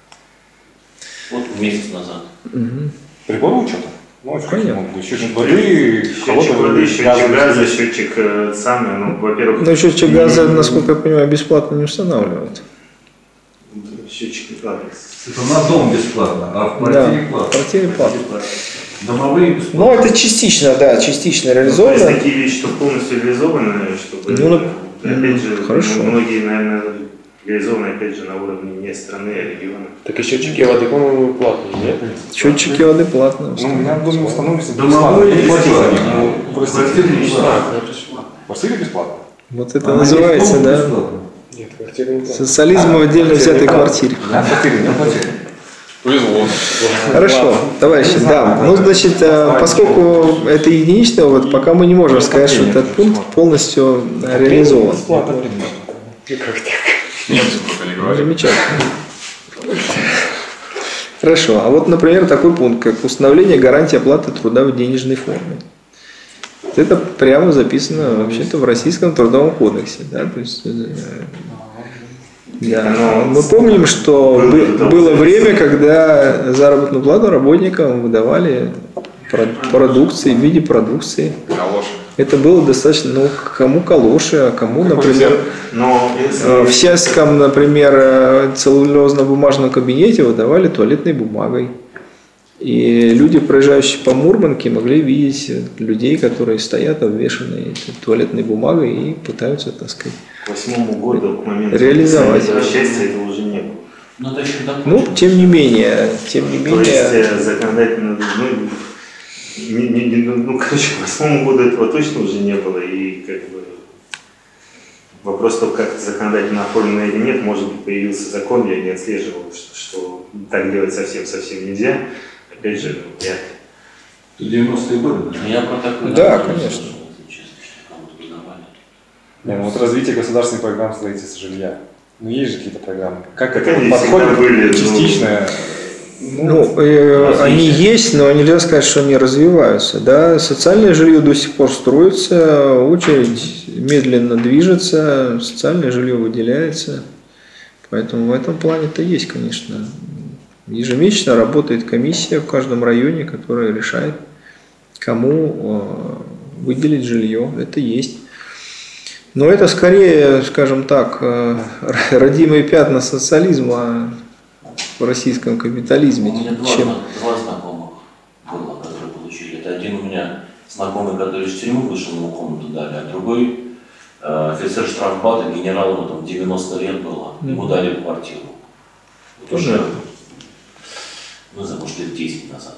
Вот месяц назад. Мгм. Прибор учета? Ну, Понятно. понятно. Счетчик воды, Счетчик холодной воды, счетчик газа, газа. счетчик э, самое, ну, во-первых... Но счетчик газа, насколько я понимаю, бесплатно не устанавливают. Счетчики, ладно. Это на дом бесплатно, а в Да, квартире в платно. квартире платно. Домовые бесплатно. Ну, это частично, да, частично То реализовано. есть такие вещи, что полностью реализованы, чтобы, Ну, э, опять же, хорошо. ну, многие, наверное, реализованы, опять же, на уровне не страны, а региона. Так и счетчики воды, по-моему, платные, нет? Счетчики воды платно. Ну, у меня в доме установился Домовые бесплатно. Я не платил за них. бесплатно. Ну, простите. Квартиры бесплатно. В квартире бесплатно. Вот это А на называется, них да, бесплатно. Нет, квартиры не социализм в отдельно взятой квартире. Я в квартире не платил. Повезло. Хорошо, товарищи, да. Ну, значит, э, поскольку это единичный опыт, пока мы не можем сказать, что этот пункт полностью э, реализован. Бесплатно. Немцы только не говорят. Замечательно. Хорошо, а вот, например, такой пункт, как установление гарантии оплаты труда в денежной форме. Вот это прямо записано вообще-то в Российском трудовом кодексе. Да? То есть, э, да. Но Мы помним, что было бы- до того было зависимо. время, когда заработную плату работникам выдавали про- продукции в виде продукции. Калоши. Это было достаточно, ну, кому калоши, а кому, например, Но э, если... в сельском, например, э, целлюлозно-бумажном кабинете выдавали туалетной бумагой. И люди, проезжающие по Мурманке, могли видеть людей, которые стоят обвешанные этой туалетной бумагой и пытаются, так сказать. К восьмому году, к моменту Реализовать. этого счастья, этого уже не было. Ну, это еще так. Ну, тем не менее, тем не То есть менее, э, законодательно, ну, не- не- не- ну, короче, к восьмому году этого точно уже не было, и как бы Вопрос только, как это законодательно оформлено или нет. Может быть, появился закон, я не отслеживал, что, что так делать совсем-совсем нельзя. Опять же, вряд ли. девяностые годы, да? Я про такой Да, не конечно. слышал, честно, что кому-то выдавали. Не, ну вот развитие государственных программ строительства жилья. Ну есть же какие-то программы. Как Так это они подходит всегда были, ну, частичное? Ну, э, развитие. они есть, но нельзя сказать, что они развиваются. Да? Социальное жилье до сих пор строится, очередь медленно движется, социальное жилье выделяется. Поэтому в этом плане-то есть, конечно. Ежемесячно работает комиссия в каждом районе, которая решает, кому э, выделить жилье. Это есть. Но это скорее, скажем так, э, родимые пятна социализма в российском капитализме, У меня два, чем... зна- два знакомых было, которые получили. Это один у меня знакомый, который из тюрьмы вышел, ему комнату дали, а другой э, офицер штрафбата, генерал, ему там девяносто лет было, ему дали квартиру. Вот уже, ну, за может, лет десять назад.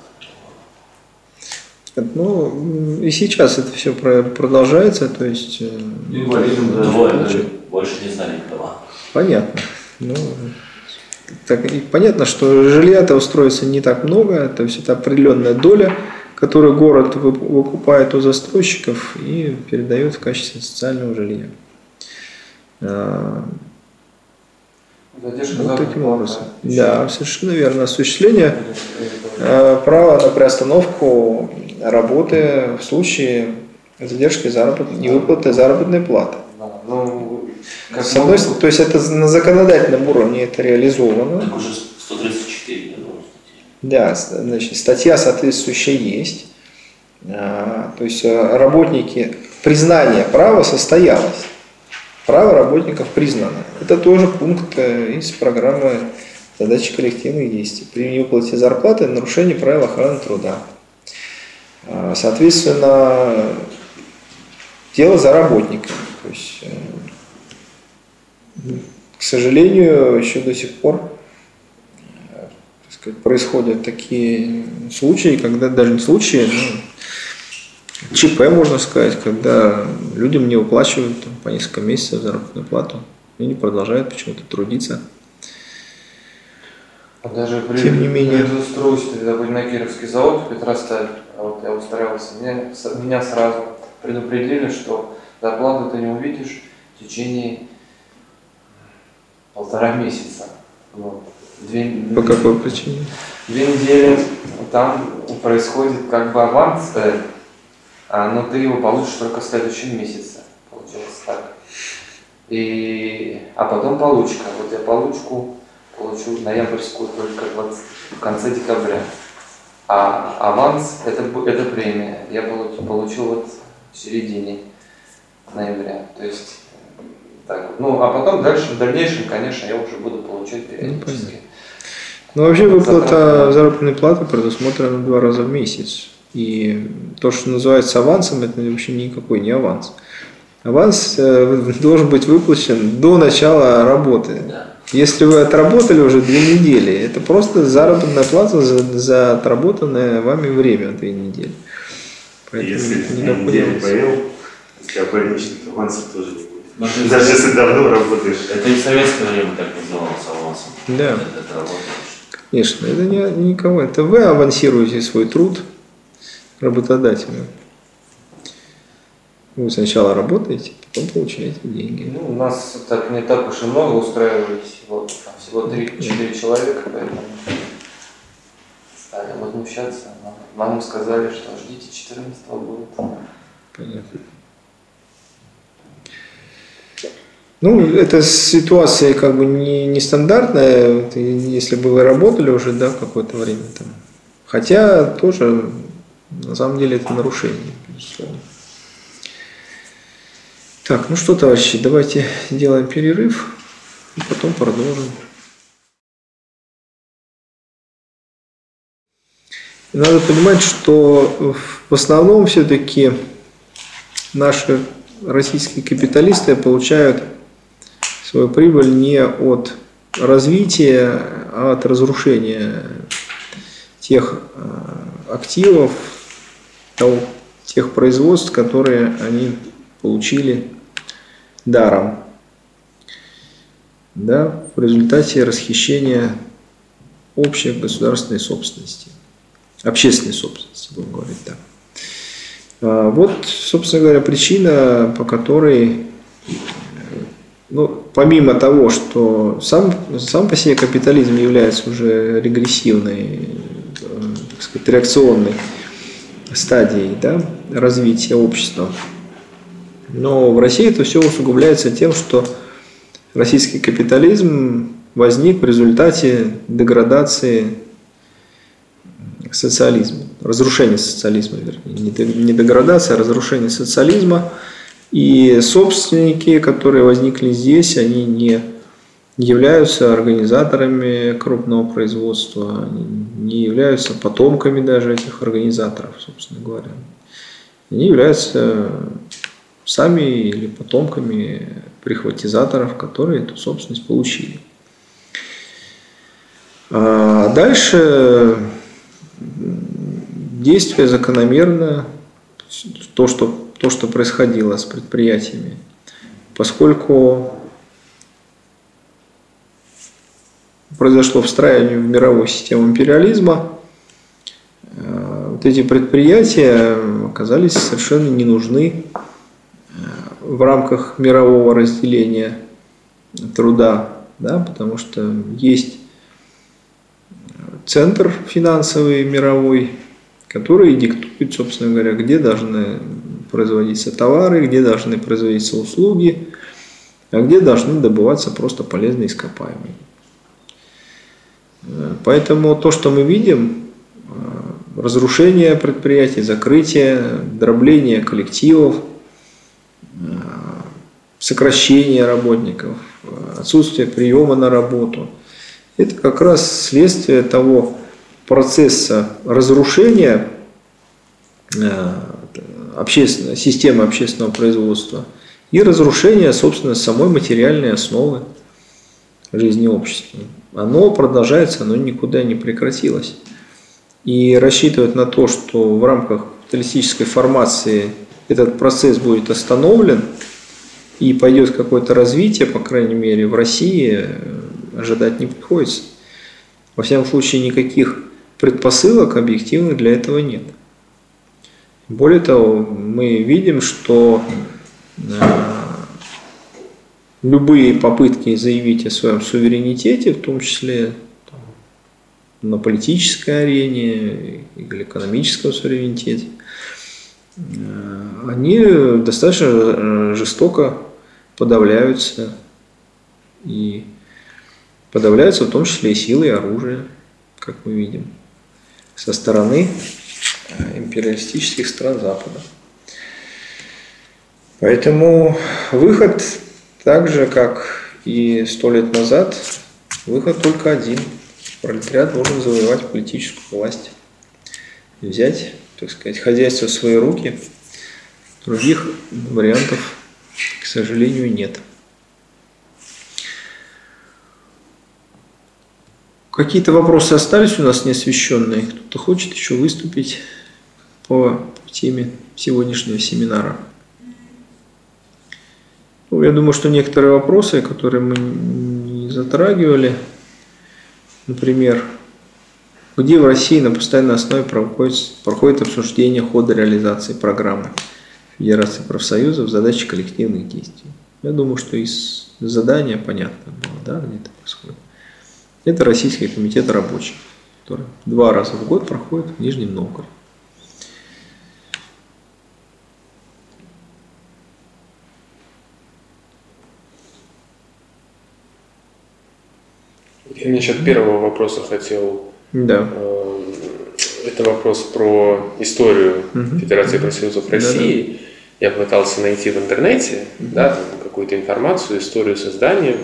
Ну, и сейчас это все продолжается, то есть... э, Инвалидам даже. Двое, получили. больше не знали, кто. Понятно. Ну, так, и понятно, что жилья-то устроится не так много, то есть это определенная доля, которую город вы- выкупает у застройщиков и передает в качестве социального жилья. А, Задержка Вот заработной таким платы. образом. Да, совершенно верно. Осуществление э, права на приостановку работы в случае задержки заработной, невыплаты заработной платы. Да, ну, как С одной могут- стороны, то есть это на законодательном уровне это реализовано. Так уже сто тридцать четыре, я думаю, статья. Да, с- значит, статья соответствующая есть. А, То есть э, работники, признание права состоялось. Право работников признано. Это тоже пункт э, из программы задачи коллективных действий. При невыплате зарплаты нарушение правил охраны труда. А, Соответственно, дело за работниками. То есть, э, к сожалению, еще до сих пор э, так сказать, происходят такие случаи, когда даже не случаи, ну, ЧП, можно сказать, когда людям не выплачивают там, по несколько месяцев заработную плату и не продолжают почему-то трудиться. А даже при, Тем не менее. при устройстве, допустим, на Кировский завод в Петростале, а вот я устраивался, меня, с- меня сразу предупредили, что зарплату ты не увидишь в течение полтора месяца. Вот. Две, По какой причине? две недели там происходит как бы аванс, э, а, но ты его получишь только в следующем месяце. Получилось так. И, а потом получка. Вот я получку получу ноябрьскую только двадцать в конце декабря. А аванс это, бу- это премия. Я получу, получил вот в середине ноября. То есть э, так вот. Ну, а потом дальше, в дальнейшем, конечно, я уже буду получать периодически. Ну, вообще выплата Затраты. заработной платы предусмотрена два раза в месяц. И то, что называется авансом, это вообще никакой не аванс. Аванс э, должен быть выплачен до начала работы. Да. Если вы отработали уже две недели, это просто заработная плата за, за отработанное вами время две недели. Поэтому Если это на никакой не неделю аванс. поел, если больничных авансов тоже не будет. Но это, Даже если давно работаешь. это и в советское время так называлось авансом. Да. Это, это работает. Конечно, это не никого. Это вы авансируете свой труд работодателю. Вы сначала работаете, потом получаете деньги. Ну, у нас так не так уж и много устраивает, всего, там всего три-четыре человека, поэтому стали возмущаться. Нам, нам сказали, что ждите четырнадцатого будет. Понятно. Ну, эта ситуация как бы не, нестандартная, вот, и если бы вы работали уже, да, какое-то время там. Хотя тоже, на самом деле, это нарушение, безусловно. Так, ну что, товарищи, давайте сделаем перерыв и потом продолжим. Надо понимать, что в основном все-таки наши российские капиталисты получают свою прибыль не от развития, а от разрушения тех активов, тех производств, которые они получили даром. да, в результате расхищения общей государственной собственности, общественной собственности, будем говорить так. Вот, собственно говоря, причина, по которой, ну, помимо того, что сам, сам по себе капитализм является уже регрессивной, так сказать, реакционной стадией, да, развития общества, но в России это все усугубляется тем, что российский капитализм возник в результате деградации социализма, разрушения социализма, вернее, не деградация, а разрушение социализма. И собственники, которые возникли здесь, они не являются организаторами крупного производства, они не являются потомками даже этих организаторов, собственно говоря. Они являются сами или потомками прихватизаторов, которые эту собственность получили. А дальше действие закономерно, то, что, то, что происходило с предприятиями, поскольку произошло встраивание в мировую систему империализма, вот эти предприятия оказались совершенно не нужны в рамках мирового разделения труда, да, потому что есть центр финансовый мировой, который диктует, собственно говоря, где должны производиться товары, где должны производиться услуги, а где должны добываться просто полезные ископаемые. Поэтому то, что мы видим, разрушение предприятий, закрытие, дробление коллективов, сокращение работников, отсутствие приема на работу, это как раз следствие того процесса разрушения общественной, системы общественного производства и разрушения, собственно, самой материальной основы жизни общества. Оно продолжается, оно никуда не прекратилось. И рассчитывать на то, что в рамках капиталистической формации этот процесс будет остановлен и пойдет какое-то развитие, по крайней мере, в России, ожидать не приходится. Во всяком случае, никаких предпосылок объективных для этого нет. Более того, мы видим, что любые попытки заявить о своем суверенитете, в том числе там, на политической арене или экономическом суверенитете, они достаточно жестоко подавляются, и подавляются в том числе и силой оружия, как мы видим, со стороны империалистических стран Запада. Поэтому выход, так же как и сто лет назад, выход только один. Пролетариат должен завоевать политическую власть, взять, так сказать, хозяйство в свои руки. Других вариантов, к сожалению, нет. Какие-то вопросы остались у нас неосвещенные? Кто-то хочет еще выступить по теме сегодняшнего семинара? Ну, я думаю, что некоторые вопросы, которые мы не затрагивали, например, где в России на постоянной основе проходит, проходит обсуждение хода реализации программы Федерации профсоюзов задачи коллективных действий. Я думаю, что из задания понятно было, да, где это происходит. Это Российский комитет рабочих, который два раза в год проходит в Нижнем Новгороде. Я насчет первого вопроса хотел. Да. Это вопрос про историю угу. Федерации профсоюзов России. Да, да. Я пытался найти в интернете угу. да, какую-то информацию, историю создания.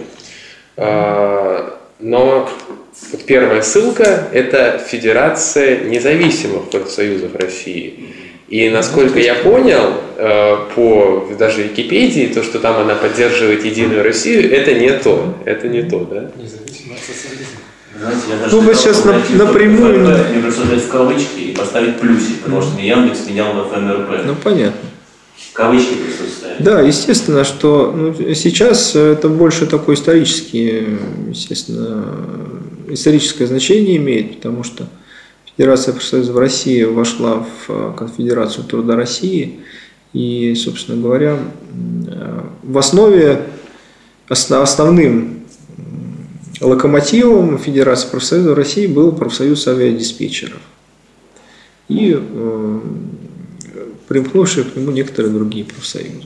Но вот первая ссылка – это Федерация независимых профсоюзов России. И насколько я понял, по даже Википедии, то, что там она поддерживает Единую Россию, это не то. Это не то, да? Независимый от социализма. Знаете, я даже ну, вы сейчас на, напрямую... Мне пришлось в кавычки и поставить плюсик, потому что мне Яндекс менял на эф эн эр пэ. Ну, понятно. Кавычки просто ставят. Да, естественно, что ну, сейчас это больше такой исторический, естественно, историческое значение имеет, потому что Федерация профсоюзов России вошла в Конфедерацию труда России, и, собственно говоря, в основе, основным локомотивом Федерации профсоюзов России был профсоюз авиадиспетчеров и э, примкнувшие к нему некоторые другие профсоюзы.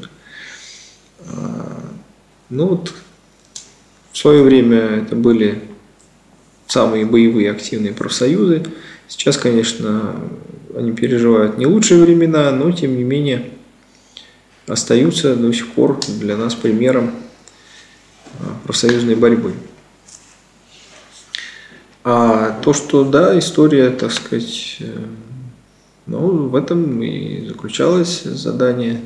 Ну вот, в свое время это были самые боевые активные профсоюзы. Сейчас, конечно, они переживают не лучшие времена, но тем не менее остаются до сих пор для нас примером профсоюзной борьбы. А то, что, да, история, так сказать, ну, в этом и заключалось задание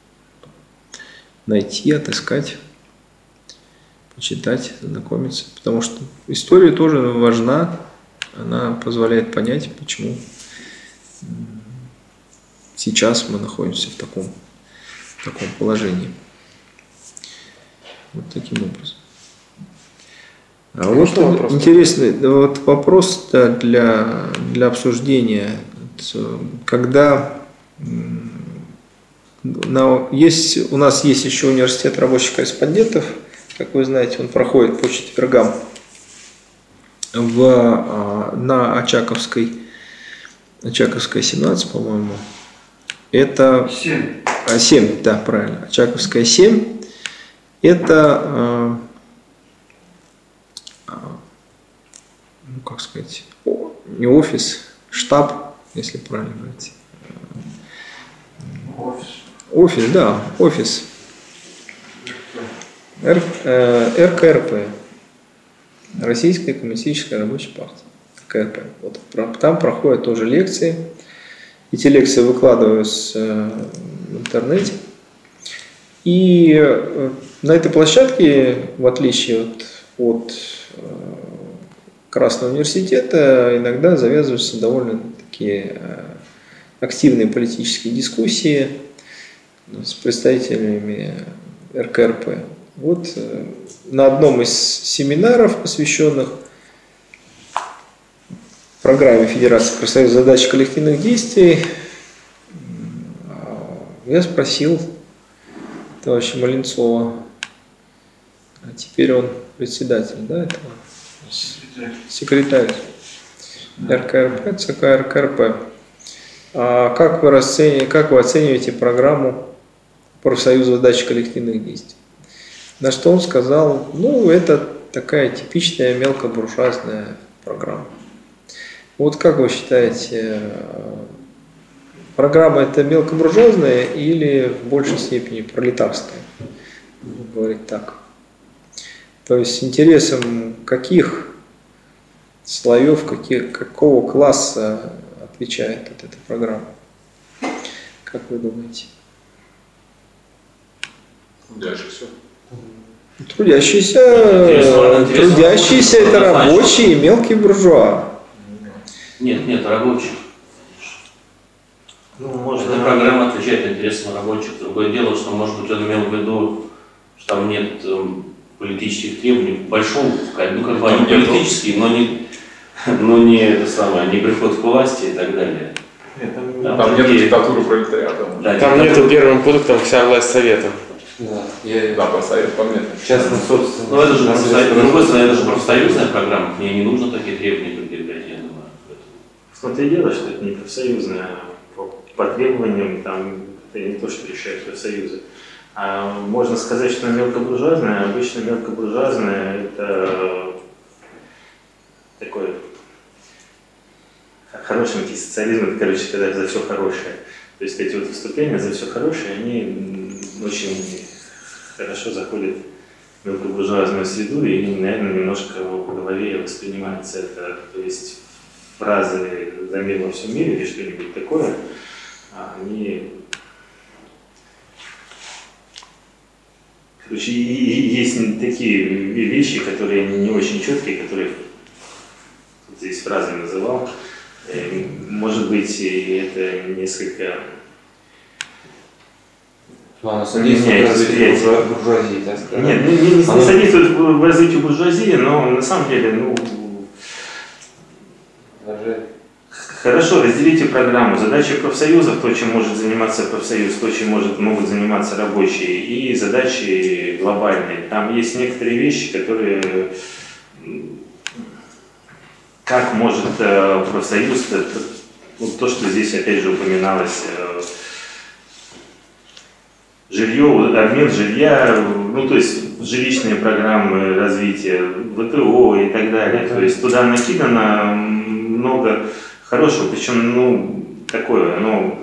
найти, отыскать, почитать, знакомиться, потому что история тоже важна, она позволяет понять, почему сейчас мы находимся в таком, в таком положении. Вот таким образом. А вот вопрос? Интересный вот вопрос, да, для, для обсуждения. Когда на, есть, у нас есть еще университет рабочих корреспондентов, как вы знаете, он проходит по четвергам в, на Очаковской, Очаковская семнадцать, по-моему. Это семь. А, семь, да, правильно. Очаковская семь. Это, ну, как сказать, не офис, штаб, если правильно говорить. Офис. Офис, да, офис. Р, э, РКРП. Российская коммунистическая рабочая партия. РКРП. Вот, там проходят тоже лекции. Эти лекции выкладываются в интернете. И на этой площадке, в отличие от, от Красного университета, иногда завязываются довольно такие активные политические дискуссии с представителями РКРП. Вот на одном из семинаров, посвященных программе Федерации профсоюзов задач коллективных действий, я спросил товарища Маленцова, а теперь он председатель, да, этого? Секретарь. Секретарь РКРП, ЦК РКРП. А как вы, расцени... как вы оцениваете программу профсоюза задач коллективных действий? На что он сказал, ну, это такая типичная мелкобуржуазная программа. Вот как вы считаете, программа это мелкобуржуазная или в большей степени пролетарская? Буду говорить так. То есть интересам каких слоев, каких, какого класса отвечает от этой программы? Как вы думаете? Трудящихся. Трудящиеся, трудящиеся это рабочие и мелкие буржуа. Нет, нет, рабочих. Ну, можно... Эта программа отвечает интересам рабочих. Другое дело, что, может быть, он имел в виду, что там нет э, политических требований в большом, ну, как бы они политические, но не, но не это самое, не приход к власти и так далее. Нет, там там там нет диктатуры пролетариата. Да, Там нету первым пунктом вся власть совета. Да, я Да, про совет помню. частно собственно. Ну, это же профсоюз, с другой стороны, это же профсоюзная программа, к ней не нужно такие требования предъявлять, я думаю. В том-то и дело, что это не профсоюзная, а по, по требованиям там это не то, что решают профсоюзы. А можно сказать, что мелкобуржуазная, обычно мелкобуржуазная это такой хороший антисоциализм, это, короче, когда за все хорошее. То есть эти вот выступления за все хорошее, они очень хорошо заходят в мелкобуржуазную среду, и, наверное, немножко в голове воспринимается это, то есть фразы «за мир во всем мире» или что-нибудь такое, они... Короче, и есть такие вещи, которые не очень четкие, которые здесь фразы называл. Может быть, это несколько Но она содействует развитию буржуа- буржуазии, так сказать. Нет, не, не, не Она- содействует в развитию буржуазии, но на самом деле, ну, Даже хорошо, разделите программу. Задачи профсоюзов, то, чем может заниматься профсоюз, то, чем может, могут заниматься рабочие, и задачи глобальные. Там есть некоторые вещи, которые, м, как может э, профсоюз, это, вот то, что здесь опять же упоминалось, э, жилье, обмен жилья, ну то есть жилищные программы развития, ВТО и так далее. То есть туда накидано много хорошего, причем, ну, такое, оно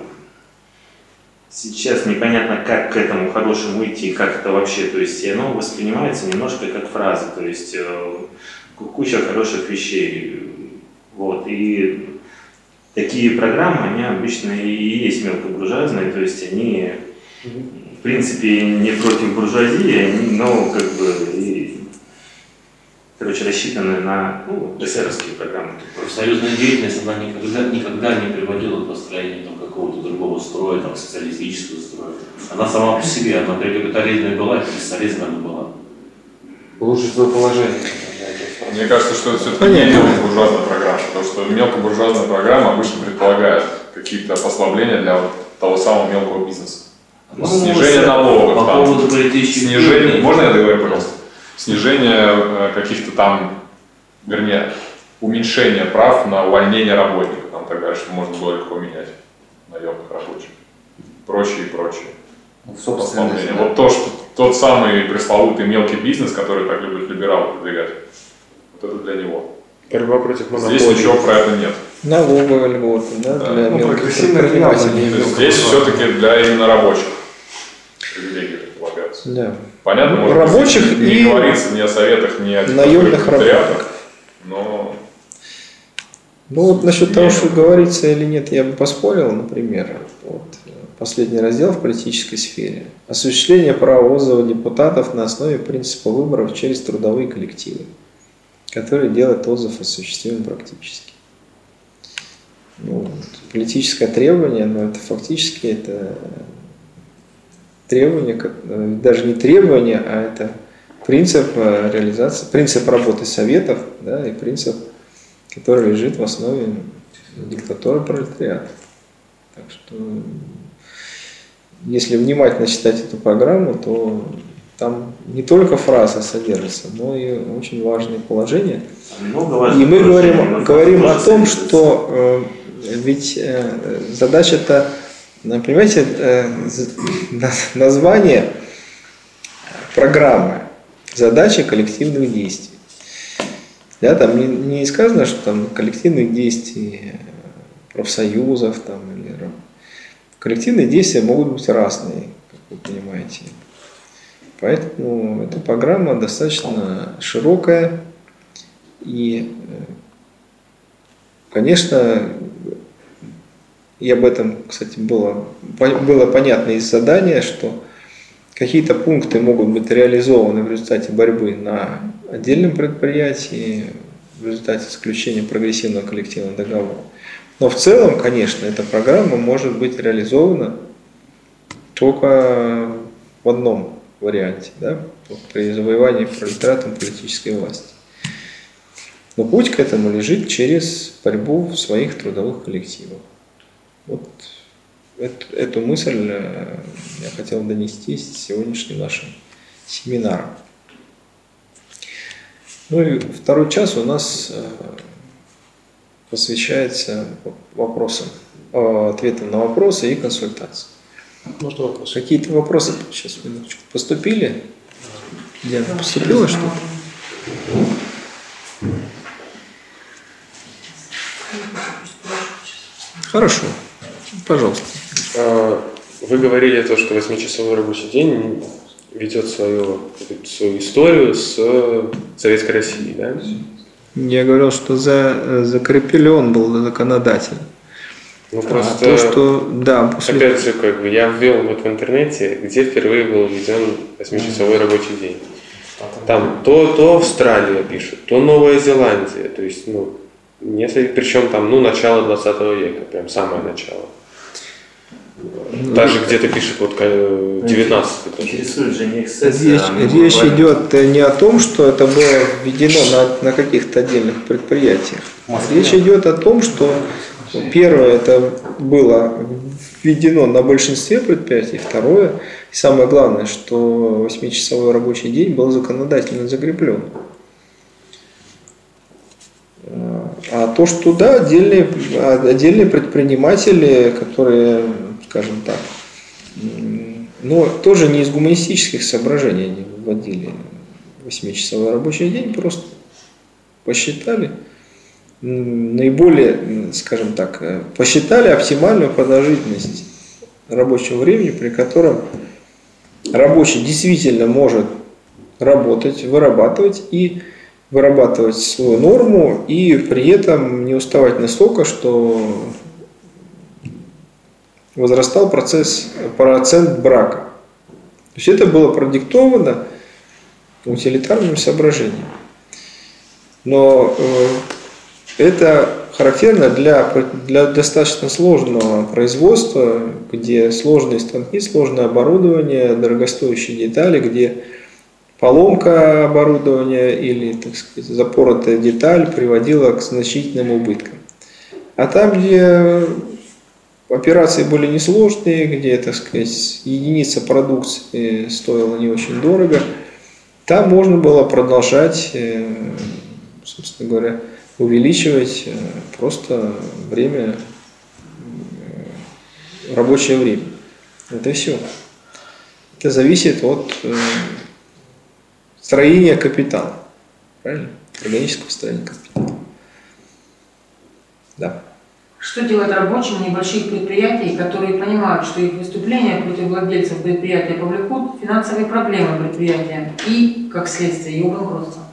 сейчас непонятно, как к этому хорошему идти, как это вообще, то есть оно воспринимается немножко как фраза, то есть э, куча хороших вещей, вот, и такие программы, они обычно и есть мелкобуржуазные, то есть они, в принципе, не против буржуазии, они, но, как бы, и, короче, рассчитаны на, ну, эсеровские программы. Профсоюзная деятельность, она никогда, никогда не приводила к построению там, какого-то другого строя, там, социалистического строя. Она сама по себе, она при капитализме была, и при социализме она была. улучшить свое положение. Мне кажется, что это все-таки не мелкобуржуазная программа, потому что мелкобуржуазная программа обычно предполагает какие-то послабления для вот того самого мелкого бизнеса. Ну, Снижение налогов, по там, поводу политических снижение, деятелей. можно я договорю, пожалуйста? Снижение э, каких-то там, вернее, уменьшение прав на увольнение работников, там так дальше можно было легко менять наемных рабочих, прочее и прочее. В собственности. Послабления. Вот то, что тот самый пресловутый мелкий бизнес, который так любят либералы продвигать, вот это для него. Борьба против монополии. Здесь ничего про это нет. Налоговые льготы, да, Да. для Ну, мелких прогрессивных предпринимателей. явно То есть здесь все-таки для именно рабочих привилегии предполагаются. Да. Понятно, может быть, Рабочих здесь не и говорится ни о советах, ни о наемных диктатуре работников. но Ну вот насчет того, Нет. что говорится или нет, я бы поспорил, например, вот, последний раздел в политической сфере. Осуществление права отзыва депутатов на основе принципа выборов через трудовые коллективы, которые делают отзыв осуществимым практически. Ну, вот, политическое требование, но это фактически это требование, как- э, даже не требование, а это принцип э, реализации, принцип работы советов, да, и принцип, который лежит в основе диктатуры пролетариата. Так что, если внимательно читать эту программу, то там не только фраза содержится, но и очень важные положения. Много важных И мы положений, говорим, но говорим тоже о том, содержится. что э, ведь э, задача-то, ну, понимаете, э, з- на- название программы «Задача коллективных действий». Да, там не, не сказано, что там коллективных действий профсоюзов там, или ра- коллективные действия могут быть разные, как вы понимаете. Поэтому эта программа достаточно широкая и, э, конечно, и об этом, кстати, было, по- было понятно из задания, что какие-то пункты могут быть реализованы в результате борьбы на отдельном предприятии, в результате заключения прогрессивного коллективного договора. Но в целом, конечно, эта программа может быть реализована только в одном варианте, да, при завоевании пролетариатом политической власти. Но путь к этому лежит через борьбу в своих трудовых коллективах. Вот эту, эту мысль э, я хотел донести с сегодняшним нашим семинаром. Ну и второй час у нас э, посвящается вопросам, э, ответам на вопросы и консультациям. Можно вопрос? Какие-то вопросы сейчас минуточку поступили? Диана, поступило что-то? Хорошо, пожалуйста. А, Вы говорили то, что восьмичасовой рабочий день ведет свою, свою историю с Советской Россией, да? Я говорил, что за, закреплен был законодатель. Ну А просто, то, что, да, после... опять же, как бы я ввел вот в интернете, где впервые был введен восьмичасовой рабочий день. Там то, то Австралия пишет, то Новая Зеландия, то есть, ну, несколько, причем там, ну, начало двадцатого века, прям самое начало. Даже где-то пишет вот девятнадцатый. Интересует же не эксцесс, Речь, а речь буквально- идет не о том, что это было введено на, на каких-то отдельных предприятиях. Речь идет о том, что первое, это было введено на большинстве предприятий, второе, и самое главное, что восьмичасовой рабочий день был законодательно закреплен. А то, что да, отдельные, отдельные предприниматели, которые, скажем так, но тоже не из гуманистических соображений они вводили восьмичасовой рабочий день, просто посчитали наиболее, скажем так, посчитали оптимальную продолжительность рабочего времени, при котором рабочий действительно может работать, вырабатывать и вырабатывать свою норму и при этом не уставать настолько, что возрастал процесс, процент брака. То есть это было продиктовано утилитарным соображением. Но э, это характерно для, для достаточно сложного производства, где сложные станки, сложное оборудование, дорогостоящие детали, где поломка оборудования или, так сказать, запоротая деталь приводила к значительным убыткам. А там, где операции были несложные, где, так сказать, единица продукции стоила не очень дорого, там можно было продолжать, собственно говоря, увеличивать просто время, рабочее время. Это все. Это зависит от строения капитала. Правильно? Органического строения капитала. Да. Что делать рабочим небольших предприятий, которые понимают, что их выступления против владельцев предприятия повлекут финансовые проблемы предприятия и, как следствие, его банкротство?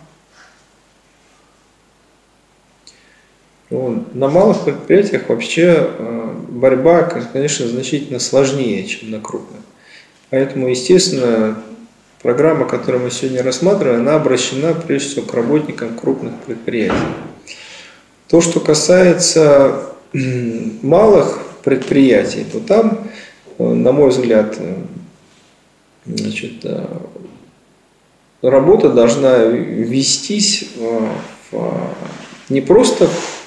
Ну, на малых предприятиях вообще борьба, конечно, значительно сложнее, чем на крупных. Поэтому, естественно, программа, которую мы сегодня рассматриваем, она обращена прежде всего к работникам крупных предприятий. То, что касается малых предприятий, то там, на мой взгляд, значит, работа должна вестись в, не просто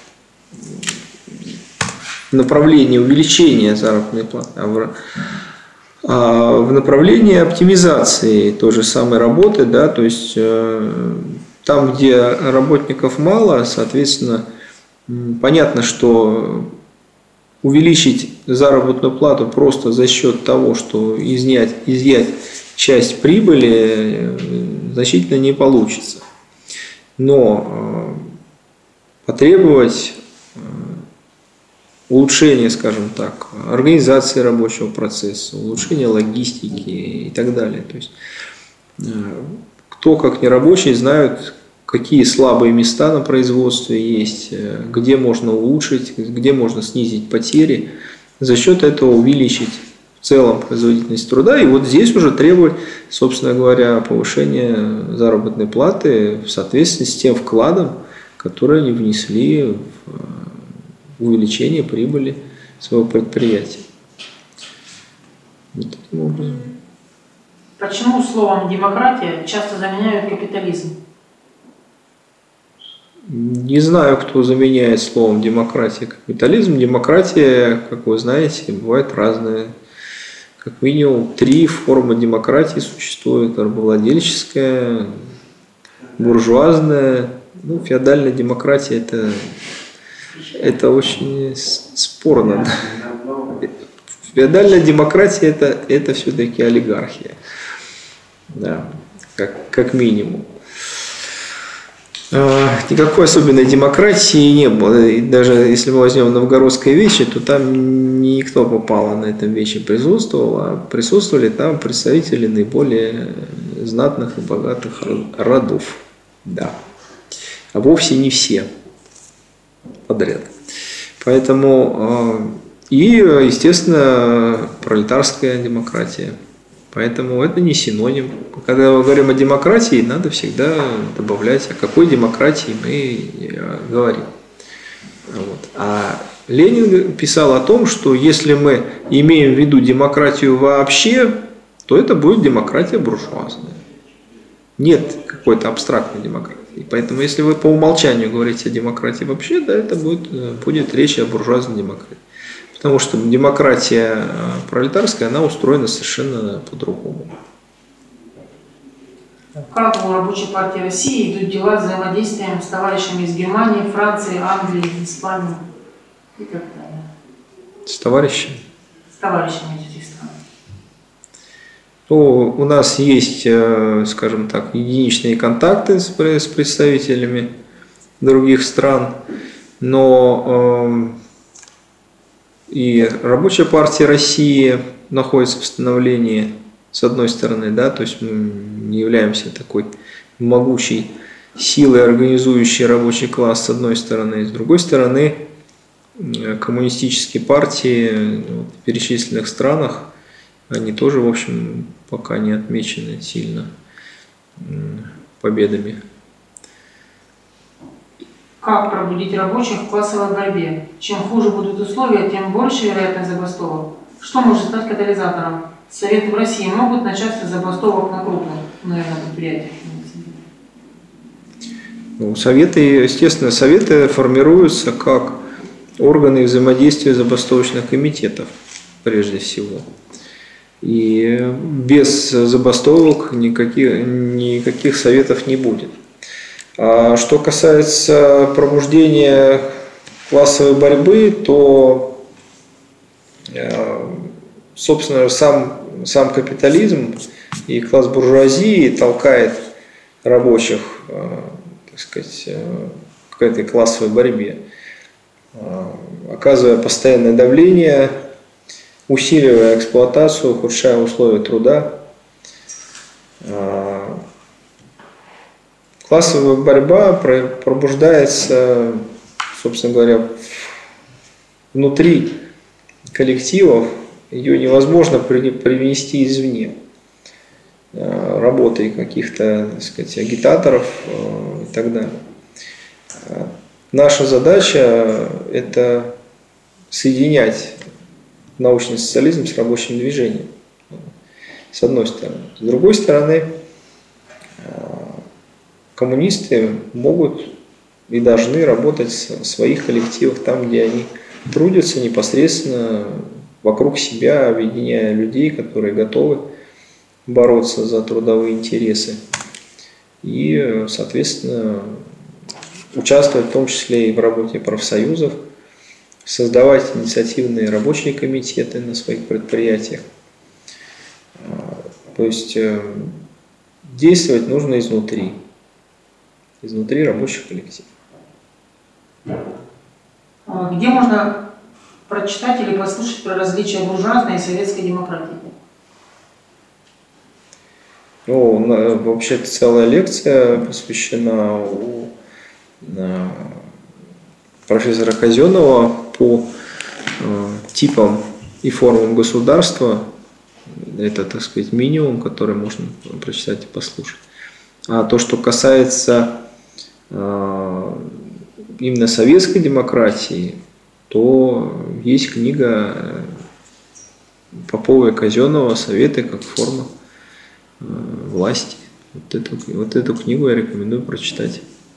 в направлении увеличения заработной платы, а в, а в направлении оптимизации той же самой работы, да, то есть там, где работников мало, соответственно, понятно, что увеличить заработную плату просто за счет того, что изъять, изъять часть прибыли, значительно не получится. Но потребовать улучшения, скажем так, организации рабочего процесса, улучшения логистики и так далее. То есть кто, как не рабочий, знают, какие слабые места на производстве есть, где можно улучшить, где можно снизить потери, за счет этого увеличить в целом производительность труда. И вот здесь уже требовать, собственно говоря, повышения заработной платы в соответствии с тем вкладом, который они внесли в увеличение прибыли своего предприятия. Вот таким образом. Почему словом «демократия» часто заменяют капитализм? Не знаю, кто заменяет словом демократия капитализм. Демократия, как вы знаете, бывает разная. Как минимум три формы демократии существуют: рабовладельческая, буржуазная, ну, феодальная демократия. Это, это очень спорно. Феодальная демократия это, это все-таки олигархия, да, как, как минимум. Никакой особенной демократии не было. И даже если мы возьмем Новгородское вече, то там никто попало на этом вече присутствовал, а присутствовали там представители наиболее знатных и богатых родов. Да. А вовсе не все подряд. Поэтому и, естественно, пролетарская демократия. Поэтому это не синоним. Когда мы говорим о демократии, надо всегда добавлять, о какой демократии мы говорим. Вот. А Ленин писал о том, что если мы имеем в виду демократию вообще, то это будет демократия буржуазная. Нет какой-то абстрактной демократии. Поэтому если вы по умолчанию говорите о демократии вообще, да, это будет, будет речь о буржуазной демократии. Потому что демократия пролетарская, она устроена совершенно по-другому. Как у Рабочей партии России идут дела с взаимодействием с товарищами из Германии, Франции, Англии, Испании и так далее? С товарищами? С товарищами из этих стран. Ну, у нас есть, скажем так, единичные контакты с представителями других стран, но и Рабочая партия России находится в становлении, с одной стороны, да, то есть мы не являемся такой могучей силой, организующей рабочий класс, с одной стороны, с другой стороны, коммунистические партии в перечисленных странах, они тоже, в общем, пока не отмечены сильно победами. Как пробудить рабочих в классовой борьбе? Чем хуже будут условия, тем больше вероятность забастовок. Что может стать катализатором? Советы в России могут начаться с забастовок на крупных, наверное, предприятиях? Ну, советы, естественно, советы формируются как органы взаимодействия забастовочных комитетов, прежде всего. И без забастовок никаких, никаких советов не будет. А что касается пробуждения классовой борьбы, то, собственно, сам, сам капитализм и класс буржуазии толкает рабочих, так сказать, к этой классовой борьбе, оказывая постоянное давление, усиливая эксплуатацию, ухудшая условия труда. Классовая борьба пробуждается, собственно говоря, внутри коллективов. Ее невозможно привнести извне работой каких-то, так сказать, агитаторов и так далее. Наша задача – это соединять научный социализм с рабочим движением, с одной стороны. С другой стороны, коммунисты могут и должны работать в своих коллективах, там, где они трудятся непосредственно вокруг себя, объединяя людей, которые готовы бороться за трудовые интересы. И, соответственно, участвовать в том числе и в работе профсоюзов, создавать инициативные рабочие комитеты на своих предприятиях. То есть действовать нужно изнутри, изнутри рабочих коллективов. Где можно прочитать или послушать про различия буржуазной и советской демократии? Ну, вообще-то целая лекция посвящена у профессора Казенова по э, типам и формам государства. Это, так сказать, минимум, который можно прочитать и послушать. А то, что касается э, именно советской демократии, то есть книга Попова и Казенова «Советы как форма э, власти». Вот эту, вот эту книгу я рекомендую прочитать.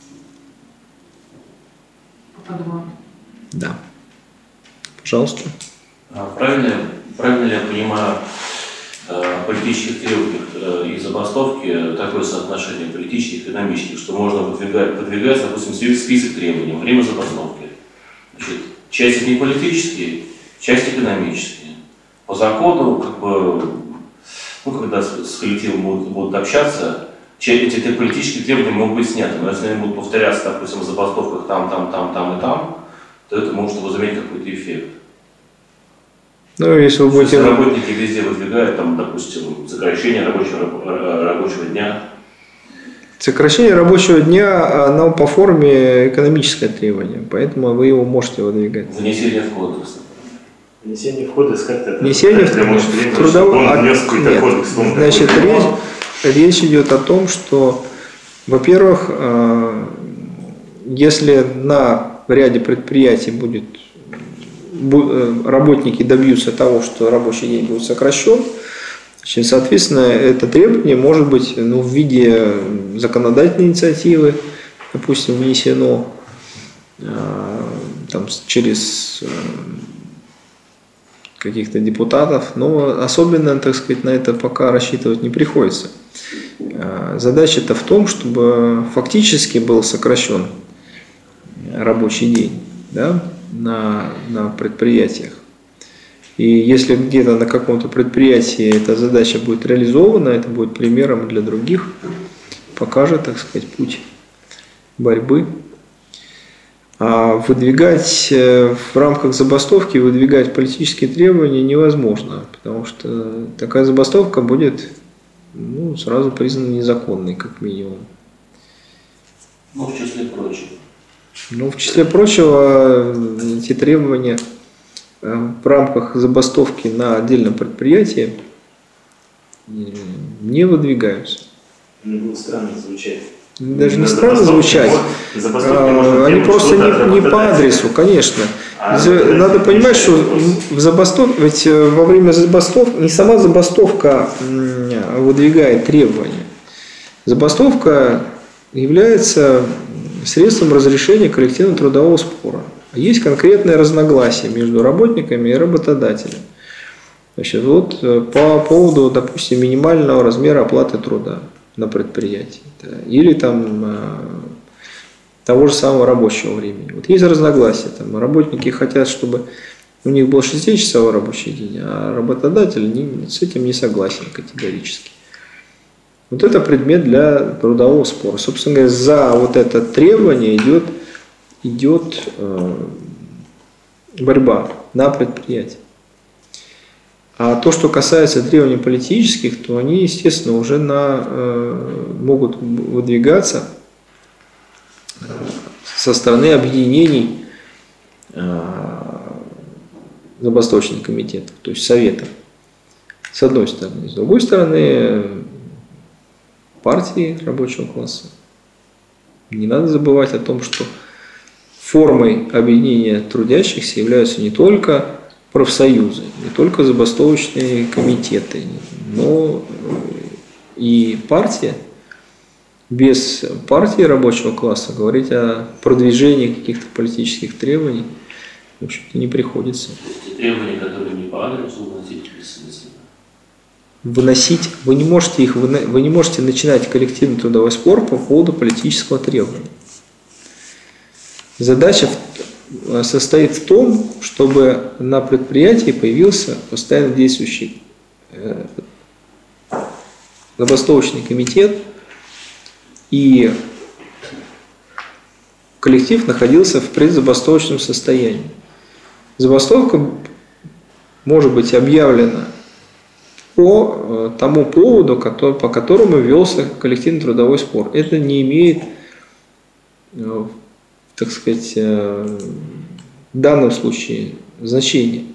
Подумаю. Да. Пожалуйста. Правильно, правильно ли я понимаю, в политических требованиях и забастовки такое соотношение политических и экономических, что можно выдвигать, выдвигать, допустим, список требований во время забастовки? Значит, часть из них политические, часть экономические. По закону, как бы, ну, когда с коллективом будут, будут общаться, эти политические требования могут быть сняты, но если они будут повторяться, допустим, в забастовках там, там, там, там и там, то это может возыметь какой-то эффект. Ну, если вы будете... Если работники везде выдвигают, там, допустим, сокращение рабочего, рабочего дня. Сокращение рабочего дня, оно по форме экономическое требование, поэтому вы его можете выдвигать. Внесение в кодекс. Внесение в кодекс как-то... Внесение в трудовой... А, нет, значит, речь, речь идет о том, что, во-первых, если на ряде предприятий будет работники добьются того, что рабочий день будет сокращен, значит, соответственно, это требование может быть, ну, в виде законодательной инициативы, допустим, внесено там, через каких-то депутатов, но особенно, так сказать, на это пока рассчитывать не приходится. Задача-то в том, чтобы фактически был сокращен рабочий день, да, на, на предприятиях. И если где-то на каком-то предприятии эта задача будет реализована, это будет примером для других, покажет, так сказать, путь борьбы. А выдвигать в рамках забастовки, выдвигать политические требования невозможно, потому что такая забастовка будет, ну, сразу признана незаконной, как минимум. Ну, в числе прочего. Ну, в числе прочего, эти требования в рамках забастовки на отдельном предприятии не выдвигаются. Ну, будет странно звучать. Даже не странно звучать, они просто не, не по адресу, конечно. Надо понимать, что в забастовке, ведь во время забастовки не сама забастовка выдвигает требования. Забастовка является средством разрешения коллективного трудового спора. Есть конкретное разногласие между работниками и работодателем. Значит, вот по поводу, допустим, минимального размера оплаты труда на предприятии, да, или там того же самого рабочего времени. Вот есть разногласия. Там, работники хотят, чтобы у них был шестидесятичасовой рабочий день, а работодатель не, с этим не согласен категорически. Вот это предмет для трудового спора. Собственно говоря, за вот это требование идет, идет э, борьба на предприятии. А то, что касается требований политических, то они, естественно, уже на, э, могут выдвигаться со стороны объединений э, забастовочных комитетов, то есть советов, с одной стороны. С другой стороны, партии рабочего класса. Не надо забывать о том, что формой объединения трудящихся являются не только профсоюзы, не только забастовочные комитеты, но и партия. Без партии рабочего класса говорить о продвижении каких-то политических требований, в общем-то, не приходится. Эти требования, которые не по адресу, выносить бессмысленно. Выносить, вы не можете их, вы не можете начинать коллективный трудовой спор по поводу политического требования. Задача состоит в том, чтобы на предприятии появился постоянно действующий забастовочный комитет, и коллектив находился в предзабастовочном состоянии. Забастовка может быть объявлена по тому поводу, по которому велся коллективный трудовой спор. Это не имеет, так сказать, в данном случае значения.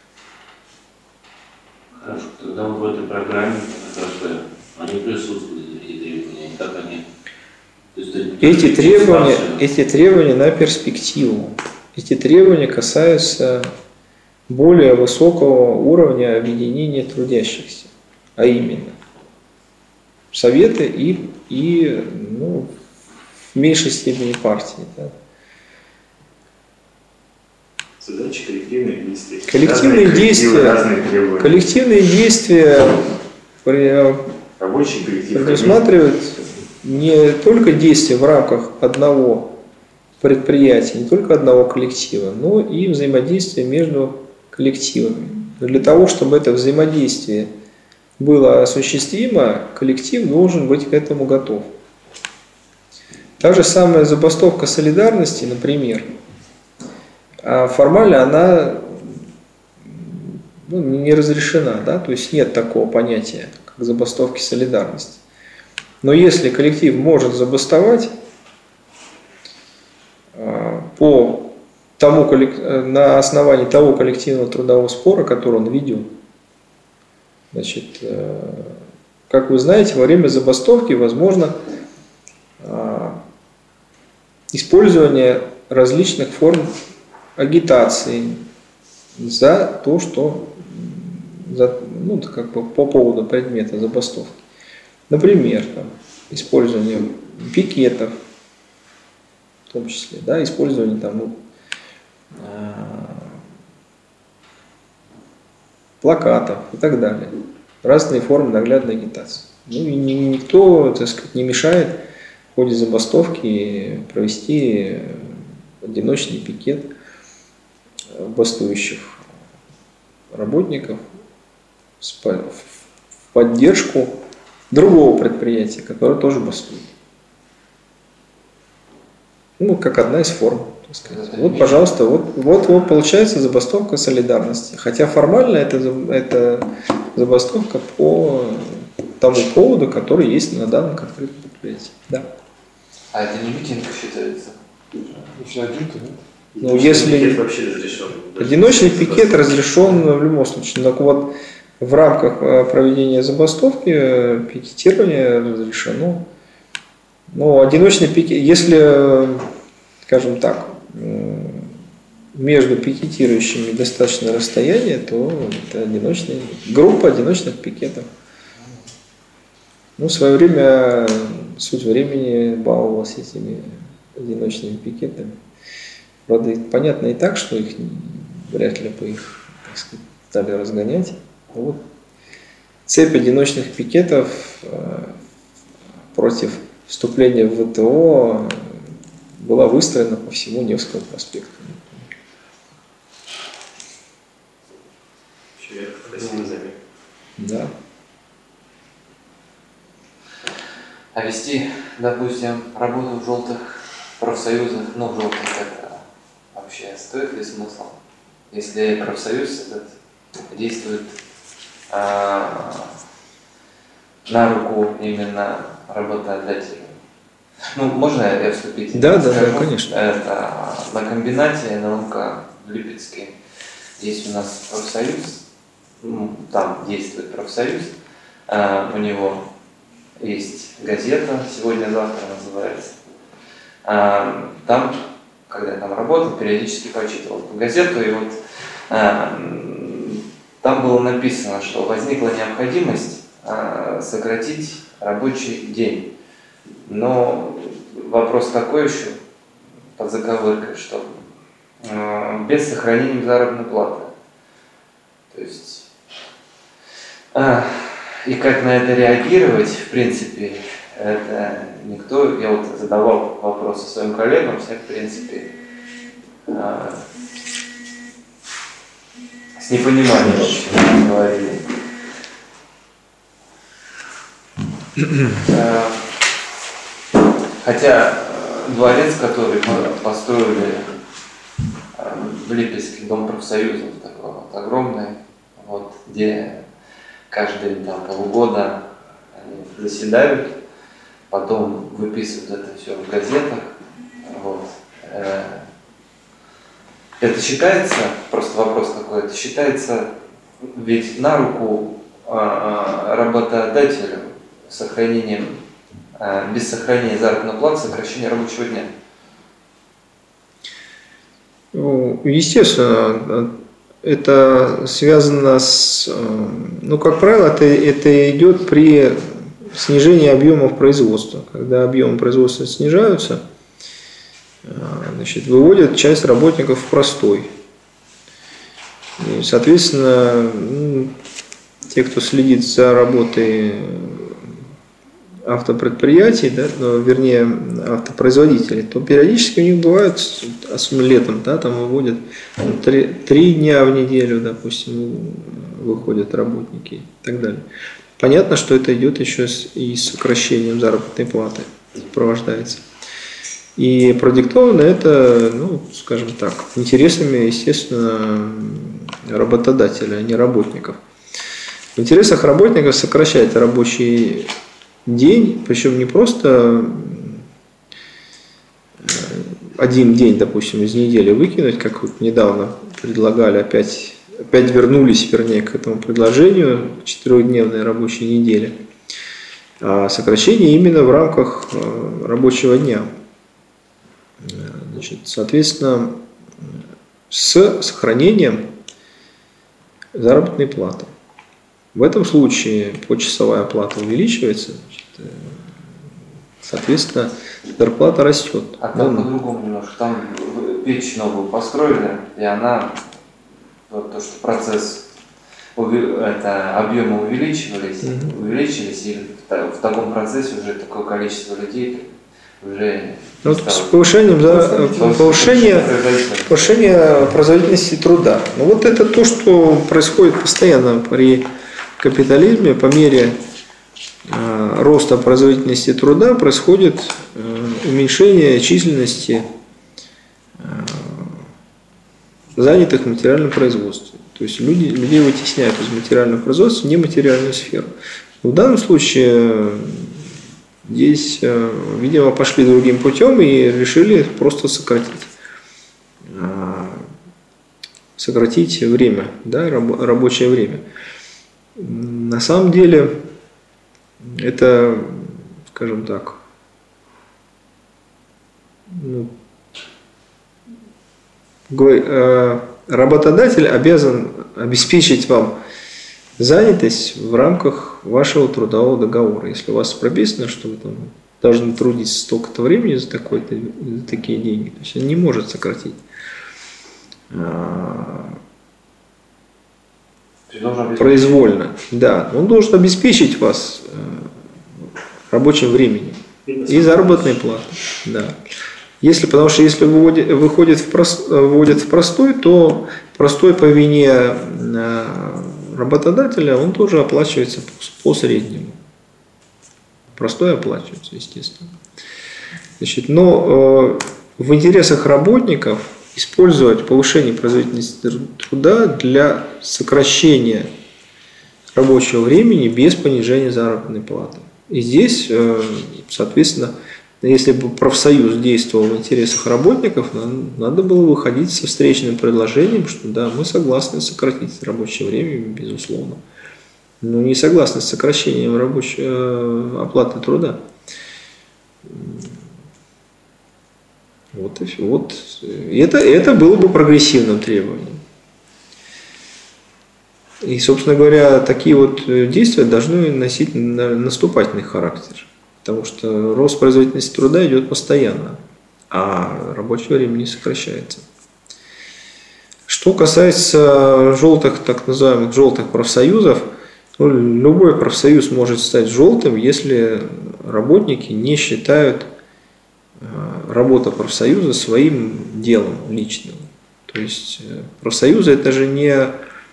Хорошо, тогда в этой программе они присутствуют, эти требования, как они... То есть, эти, требования, эти требования на перспективу. Эти требования касаются более высокого уровня объединения трудящихся, а именно советы и, и ну, в меньшей степени партии. Да. Задачи коллективные действия. Коллективные разные действия, разные требования. Коллективные действия Рабочий коллектив предусматривают не только действия в рамках одного предприятия, не только одного коллектива, но и взаимодействие между коллективами. Но для того, чтобы это взаимодействие было осуществимо, коллектив должен быть к этому готов. Та же самая забастовка солидарности, например, формально она, ну, не разрешена, да? То есть нет такого понятия, как забастовки солидарности. Но если коллектив может забастовать по тому, на основании того коллективного трудового спора, который он ведет, значит, как вы знаете, во время забастовки возможно использование различных форм агитации, за то, что за, ну, как бы по поводу предмета забастовки. Например, там, использование пикетов, в том числе, да, использование там, ну, плакатов и так далее. Разные формы наглядной агитации. Ну и никто, так сказать, не мешает в ходе забастовки провести одиночный пикет бастующих работников в поддержку другого предприятия, которое тоже бастует. Ну, как одна из форм. Так сказать. Вот, пожалуйста, вот, вот, вот получается забастовка солидарности. Хотя формально это, это забастовка по тому поводу, который есть на данном конкретном предприятии. Да. А это не митинг считается? Еще один, да? Ну, если пикет вообще разрешен. одиночный пикет разрешен в любом случае. Так вот, в рамках проведения забастовки пикетирование разрешено. Но одиночный пикет, если, скажем так, между пикетирующими достаточно расстояние, то это одиночная группа одиночных пикетов. Ну, в свое время, суть времени баловалась этими одиночными пикетами. Правда, понятно и так, что их вряд ли бы их, так сказать, стали разгонять. Вот. Цепь одиночных пикетов против вступления в ВТО была выстроена по всему Невскому проспекту. Да. А вести, допустим, работу в желтых профсоюзах, ну, в желтых это вообще стоит ли смысл? Если профсоюз этот действует а, на руку именно работодателю. Ну, можно я вступить? Да, да, да, конечно. Это на комбинате эн эл эм ка в Липецке есть у нас профсоюз, ну, там действует профсоюз, а, у него есть газета «Сегодня-завтра» называется. А, там, когда я там работал, периодически почитывал эту газету, и вот а, там было написано, что возникла необходимость а, сократить рабочий день. Но вопрос такой еще, под заковыркой, что э, без сохранения заработной платы. То есть, э, и как на это реагировать, в принципе, это никто, я вот задавал вопросы своим коллегам, все, в принципе, э, с непониманием вообще говорили. Э, Хотя дворец, который построили в Липецке, дом профсоюзов, такой вот огромный, вот, где каждые там, полгода они заседают, потом выписывают это все в газетах. Вот. Это считается, просто вопрос такой, это считается ведь на руку работодателю сохранением, без сохранения заработной платы, сокращения рабочего дня? Естественно, это связано с, ну, как правило, это, это идет при снижении объемов производства. Когда объемы производства снижаются, значит, выводят часть работников в простой. И, соответственно, ну, те, кто следит за работой автопредприятий, да, ну, вернее автопроизводителей, то периодически у них бывают, особенно летом, да, там выводят три, три дня в неделю, допустим, выходят работники и так далее. Понятно, что это идет еще и с сокращением заработной платы, сопровождается. И продиктовано это, ну, скажем так, интересами, естественно, работодателя, а не работников. В интересах работников сокращать рабочий день, причем не просто один день, допустим, из недели выкинуть, как вот недавно предлагали, опять, опять вернулись, вернее, к этому предложению четырехдневной рабочей недели, а сокращение именно в рамках рабочего дня. Значит, соответственно, с сохранением заработной платы. В этом случае почасовая оплата увеличивается, значит, соответственно, зарплата растет. А там по-другому немножко. Там печь новую построили, и она, вот то, что процесс, это, объемы увеличивались, mm-hmm. увеличились, и в таком процессе уже такое количество людей уже... Вот с повышением, да, повышение, повышение производительности труда. Ну, вот это то, что происходит постоянно при капитализме. По мере э, роста производительности труда происходит э, уменьшение численности э, занятых в материальном производстве. То есть люди, людей вытесняют из материального производства в нематериальную сферу. В данном случае здесь, видимо, пошли другим путем и решили просто сократить, сократить время, да, рабочее время. На самом деле это, скажем так, ну, работодатель обязан обеспечить вам занятость в рамках вашего трудового договора. Если у вас прописано, что вы там должны трудиться столько-то времени за, такой-то, за такие деньги, то есть он не может сократить. Произвольно. Да, он должен обеспечить вас рабочим временем и заработной платой. Да. Если, потому что если выводит, выходит в прост, вводят в простой, то простой по вине работодателя он тоже оплачивается по, по среднему. Простой оплачивается, естественно. Значит, но э, в интересах работников использовать повышение производительности труда для сокращения рабочего времени без понижения заработной платы. И здесь, э, соответственно, если бы профсоюз действовал в интересах работников, надо было выходить со встречным предложением, что да, мы согласны сократить рабочее время, безусловно, но не согласны с сокращением рабочей э, оплаты труда. Вот и все. Вот. Это, это было бы прогрессивным требованием. И, собственно говоря, такие вот действия должны носить наступательный характер. Потому что рост производительности труда идет постоянно, а рабочее время не сокращается. Что касается желтых, так называемых желтых профсоюзов, ну, любой профсоюз может стать желтым, если работники не считают работу профсоюза своим делом личным. То есть профсоюзы это же не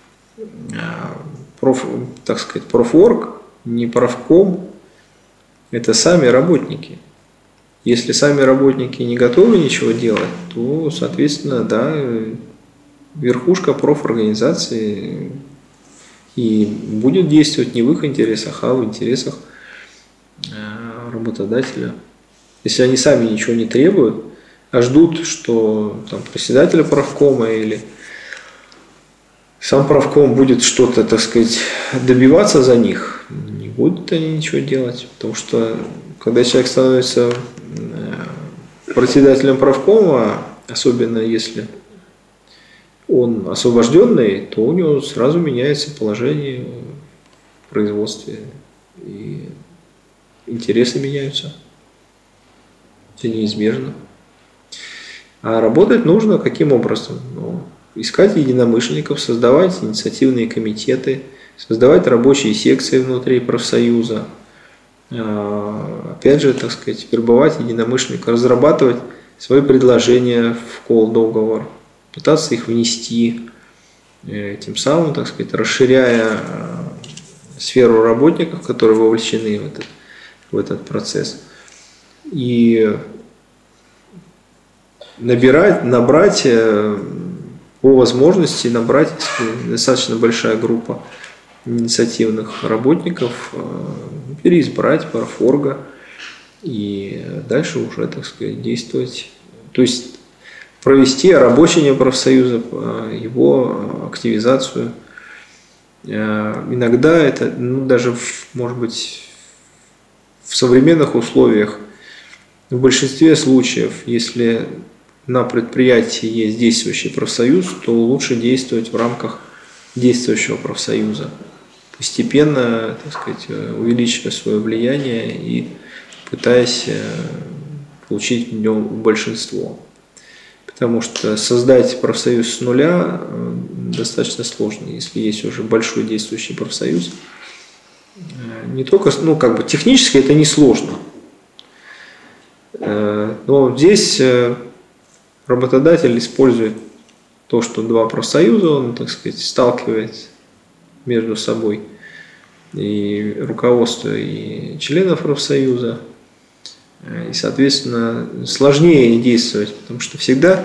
проф, так сказать, профорг, не профком. Это сами работники. Если сами работники не готовы ничего делать, то, соответственно, да, верхушка профорганизации и будет действовать не в их интересах, а в интересах работодателя. Если они сами ничего не требуют, а ждут, что там, председателя профкома или сам профком будет что-то, так сказать, добиваться за них, не будут они ничего делать, потому что когда человек становится председателем профкома, особенно если он освобожденный, то у него сразу меняется положение в производстве, и интересы меняются. Это неизбежно. А работать нужно каким образом? Ну, искать единомышленников, создавать инициативные комитеты, создавать рабочие секции внутри профсоюза, опять же, так сказать, вербовать единомышленников, разрабатывать свои предложения в колл-договор, пытаться их внести, тем самым, так сказать, расширяя сферу работников, которые вовлечены в этот, в этот процесс. И набирать, набрать, по возможности набрать, если достаточно большая группа инициативных работников, переизбрать профорга и дальше уже, так сказать, действовать. То есть провести обрабочение профсоюза, его активизацию. Иногда это, ну, даже, в, может быть, в современных условиях, в большинстве случаев, если на предприятии есть действующий профсоюз, то лучше действовать в рамках действующего профсоюза, постепенно, так сказать, увеличивая свое влияние и пытаясь получить в нем большинство. Потому что создать профсоюз с нуля достаточно сложно, если есть уже большой действующий профсоюз. Не только, ну, как бы технически это не сложно, но здесь работодатель использует то, что два профсоюза, он, так сказать, сталкивает между собой и руководство, и членов профсоюза. И, соответственно, сложнее действовать, потому что всегда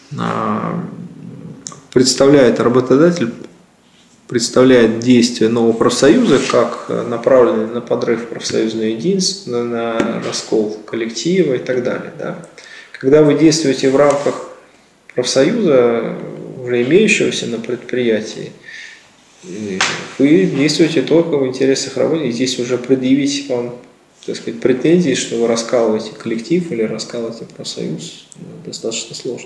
представляет работодатель, представляет действия нового профсоюза как направленные на подрыв профсоюзного единства, на раскол коллектива и так далее. Да? Когда вы действуете в рамках профсоюза, уже имеющегося на предприятии, вы действуете только в интересах работы, и здесь уже предъявить вам, так сказать, претензии, что вы раскалываете коллектив или раскалываете профсоюз, достаточно сложно.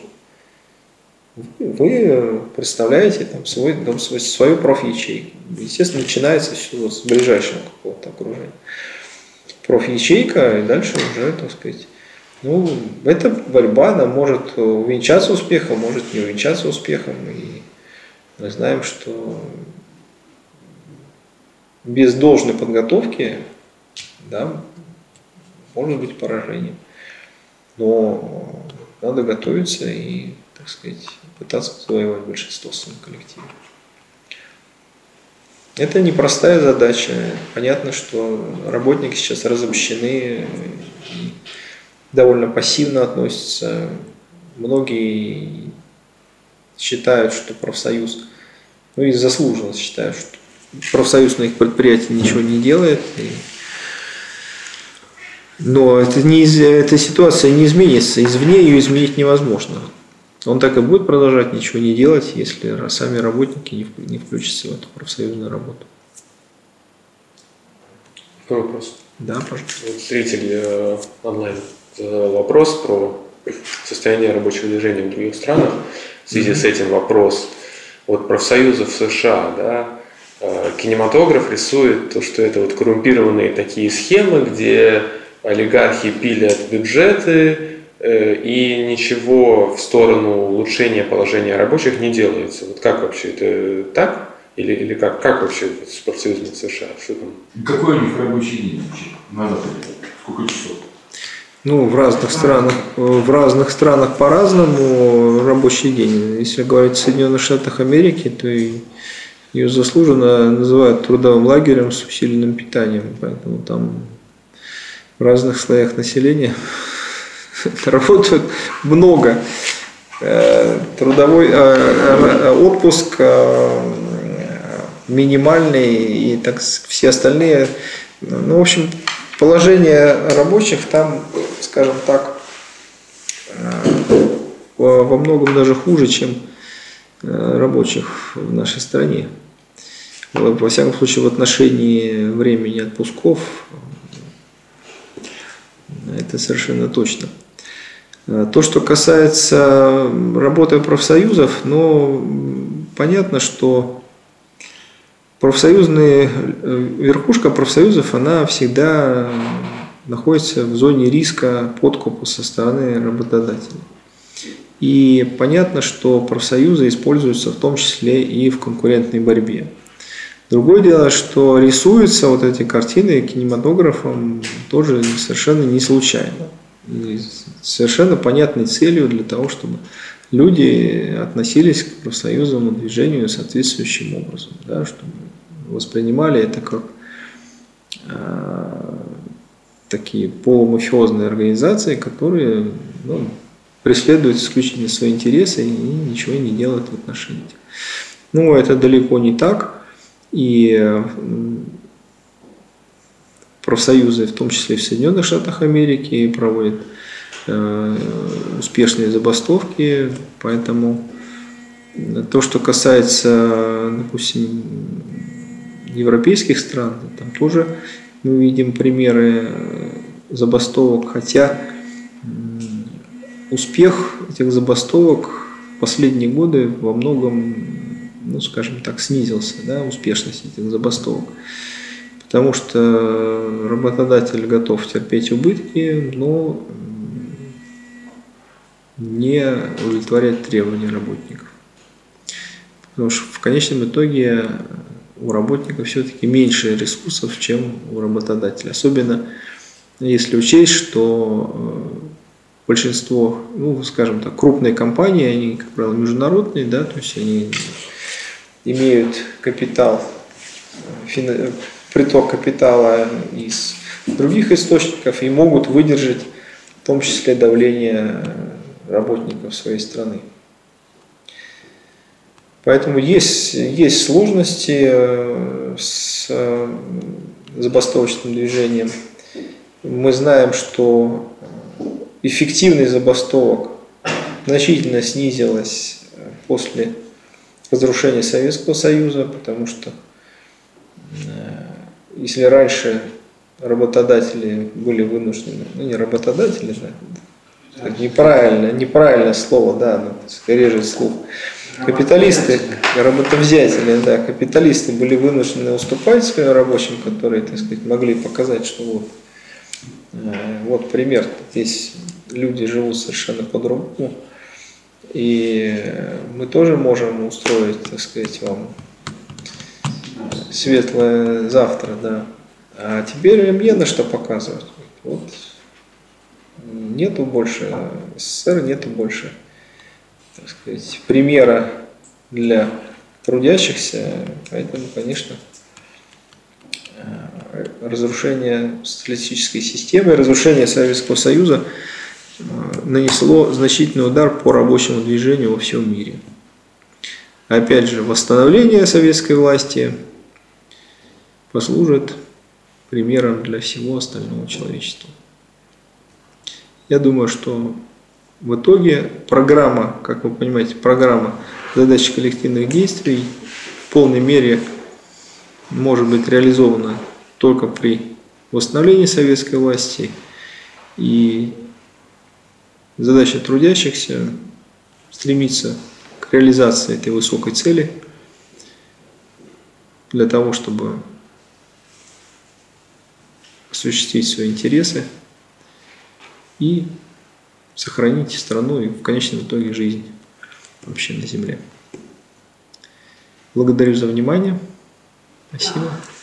Вы представляете там, свой, там, свою профячейку. Естественно, начинается все с ближайшего какого-то окружения. Профячейка, и дальше уже, так сказать, ну, эта борьба, она может увенчаться успехом, может не увенчаться успехом. И мы знаем, что без должной подготовки, да, может быть поражение. Но надо готовиться и, так сказать, пытаться завоевать большинство в своем коллективе. Это непростая задача. Понятно, что работники сейчас разобщены и довольно пассивно относятся. Многие считают, что профсоюз, ну и заслуженно считают, что профсоюз на их предприятии ничего не делает. И... Но это не, эта ситуация не изменится. Извне ее изменить невозможно. Он так и будет продолжать ничего не делать, если сами работники не включатся в эту профсоюзную работу. Вопрос. Да, пожалуйста. Зритель э, онлайн задавал вопрос про состояние рабочего движения в других странах. В связи mm-hmm. с этим вопрос от профсоюзов США, да, э, кинематограф рисует то, что это вот коррумпированные такие схемы, где олигархи пилят бюджеты, и ничего в сторону улучшения положения рабочих не делается. Вот как вообще, это так? Или, или как, как вообще с профсоюзом США? Что там? Какой у них рабочий день вообще на Западе? Сколько часов? Ну, в разных странах, в разных странах по-разному рабочий день. Если говорить о Соединенных Штатах Америки, то ее заслуженно называют трудовым лагерем с усиленным питанием. Поэтому там в разных слоях населения работают много. Трудовой отпуск минимальный и так все остальные. Ну, в общем, положение рабочих там, скажем так, во многом даже хуже, чем рабочих в нашей стране. Во всяком случае, в отношении времени отпусков это совершенно точно. То, что касается работы профсоюзов, ну, понятно, что профсоюзные, верхушка профсоюзов, она всегда находится в зоне риска подкупа со стороны работодателя. И понятно, что профсоюзы используются в том числе и в конкурентной борьбе. Другое дело, что рисуются вот эти картины кинематографом тоже совершенно не случайно. И совершенно понятной целью для того, чтобы люди относились к профсоюзному движению соответствующим образом, да, чтобы воспринимали это как э, такие полумафиозные организации, которые, ну, преследуют исключительно свои интересы и ничего не делают в отношении этих. Ну, это далеко не так. И профсоюзы, в том числе в Соединенных Штатах Америки, проводят э, успешные забастовки, поэтому то, что касается, допустим, европейских стран, там тоже мы видим примеры забастовок, хотя успех этих забастовок в последние годы во многом ну, скажем так, снизился, да, успешность этих забастовок. Потому что работодатель готов терпеть убытки, но не удовлетворять требования работников. Потому что в конечном итоге у работника все-таки меньше ресурсов, чем у работодателя. Особенно если учесть, что большинство, ну, скажем так, крупные компании, они, как правило, международные, да, то есть они имеют капитал, приток капитала из других источников и могут выдержать в том числе давление работников своей страны. Поэтому есть, есть сложности с забастовочным движением. Мы знаем, что эффективность забастовок значительно снизилась после разрушения Советского Союза, потому что если раньше работодатели были вынуждены, ну не работодатели, да, неправильно, неправильное слово, да, но скорее же слух. Капиталисты, работовзятели, да, капиталисты были вынуждены уступать своим рабочим, которые, так сказать, могли показать, что вот, вот пример, здесь люди живут совершенно по-другому, и мы тоже можем устроить, так сказать, вам светлое завтра, да. А теперь им не на что показывать. Вот нету больше СССР, нету больше, так сказать, примера для трудящихся, поэтому, конечно, разрушение социалистической системы, разрушение Советского Союза нанесло значительный удар по рабочему движению во всем мире. Опять же, восстановление советской власти послужит примером для всего остального человечества. Я думаю, что в итоге программа, как вы понимаете, программа задач коллективных действий в полной мере может быть реализована только при восстановлении советской власти, и задача трудящихся стремиться к реализации этой высокой цели для того, чтобы осуществить свои интересы и сохранить страну и в конечном итоге жизнь вообще на земле. Благодарю за внимание. Спасибо.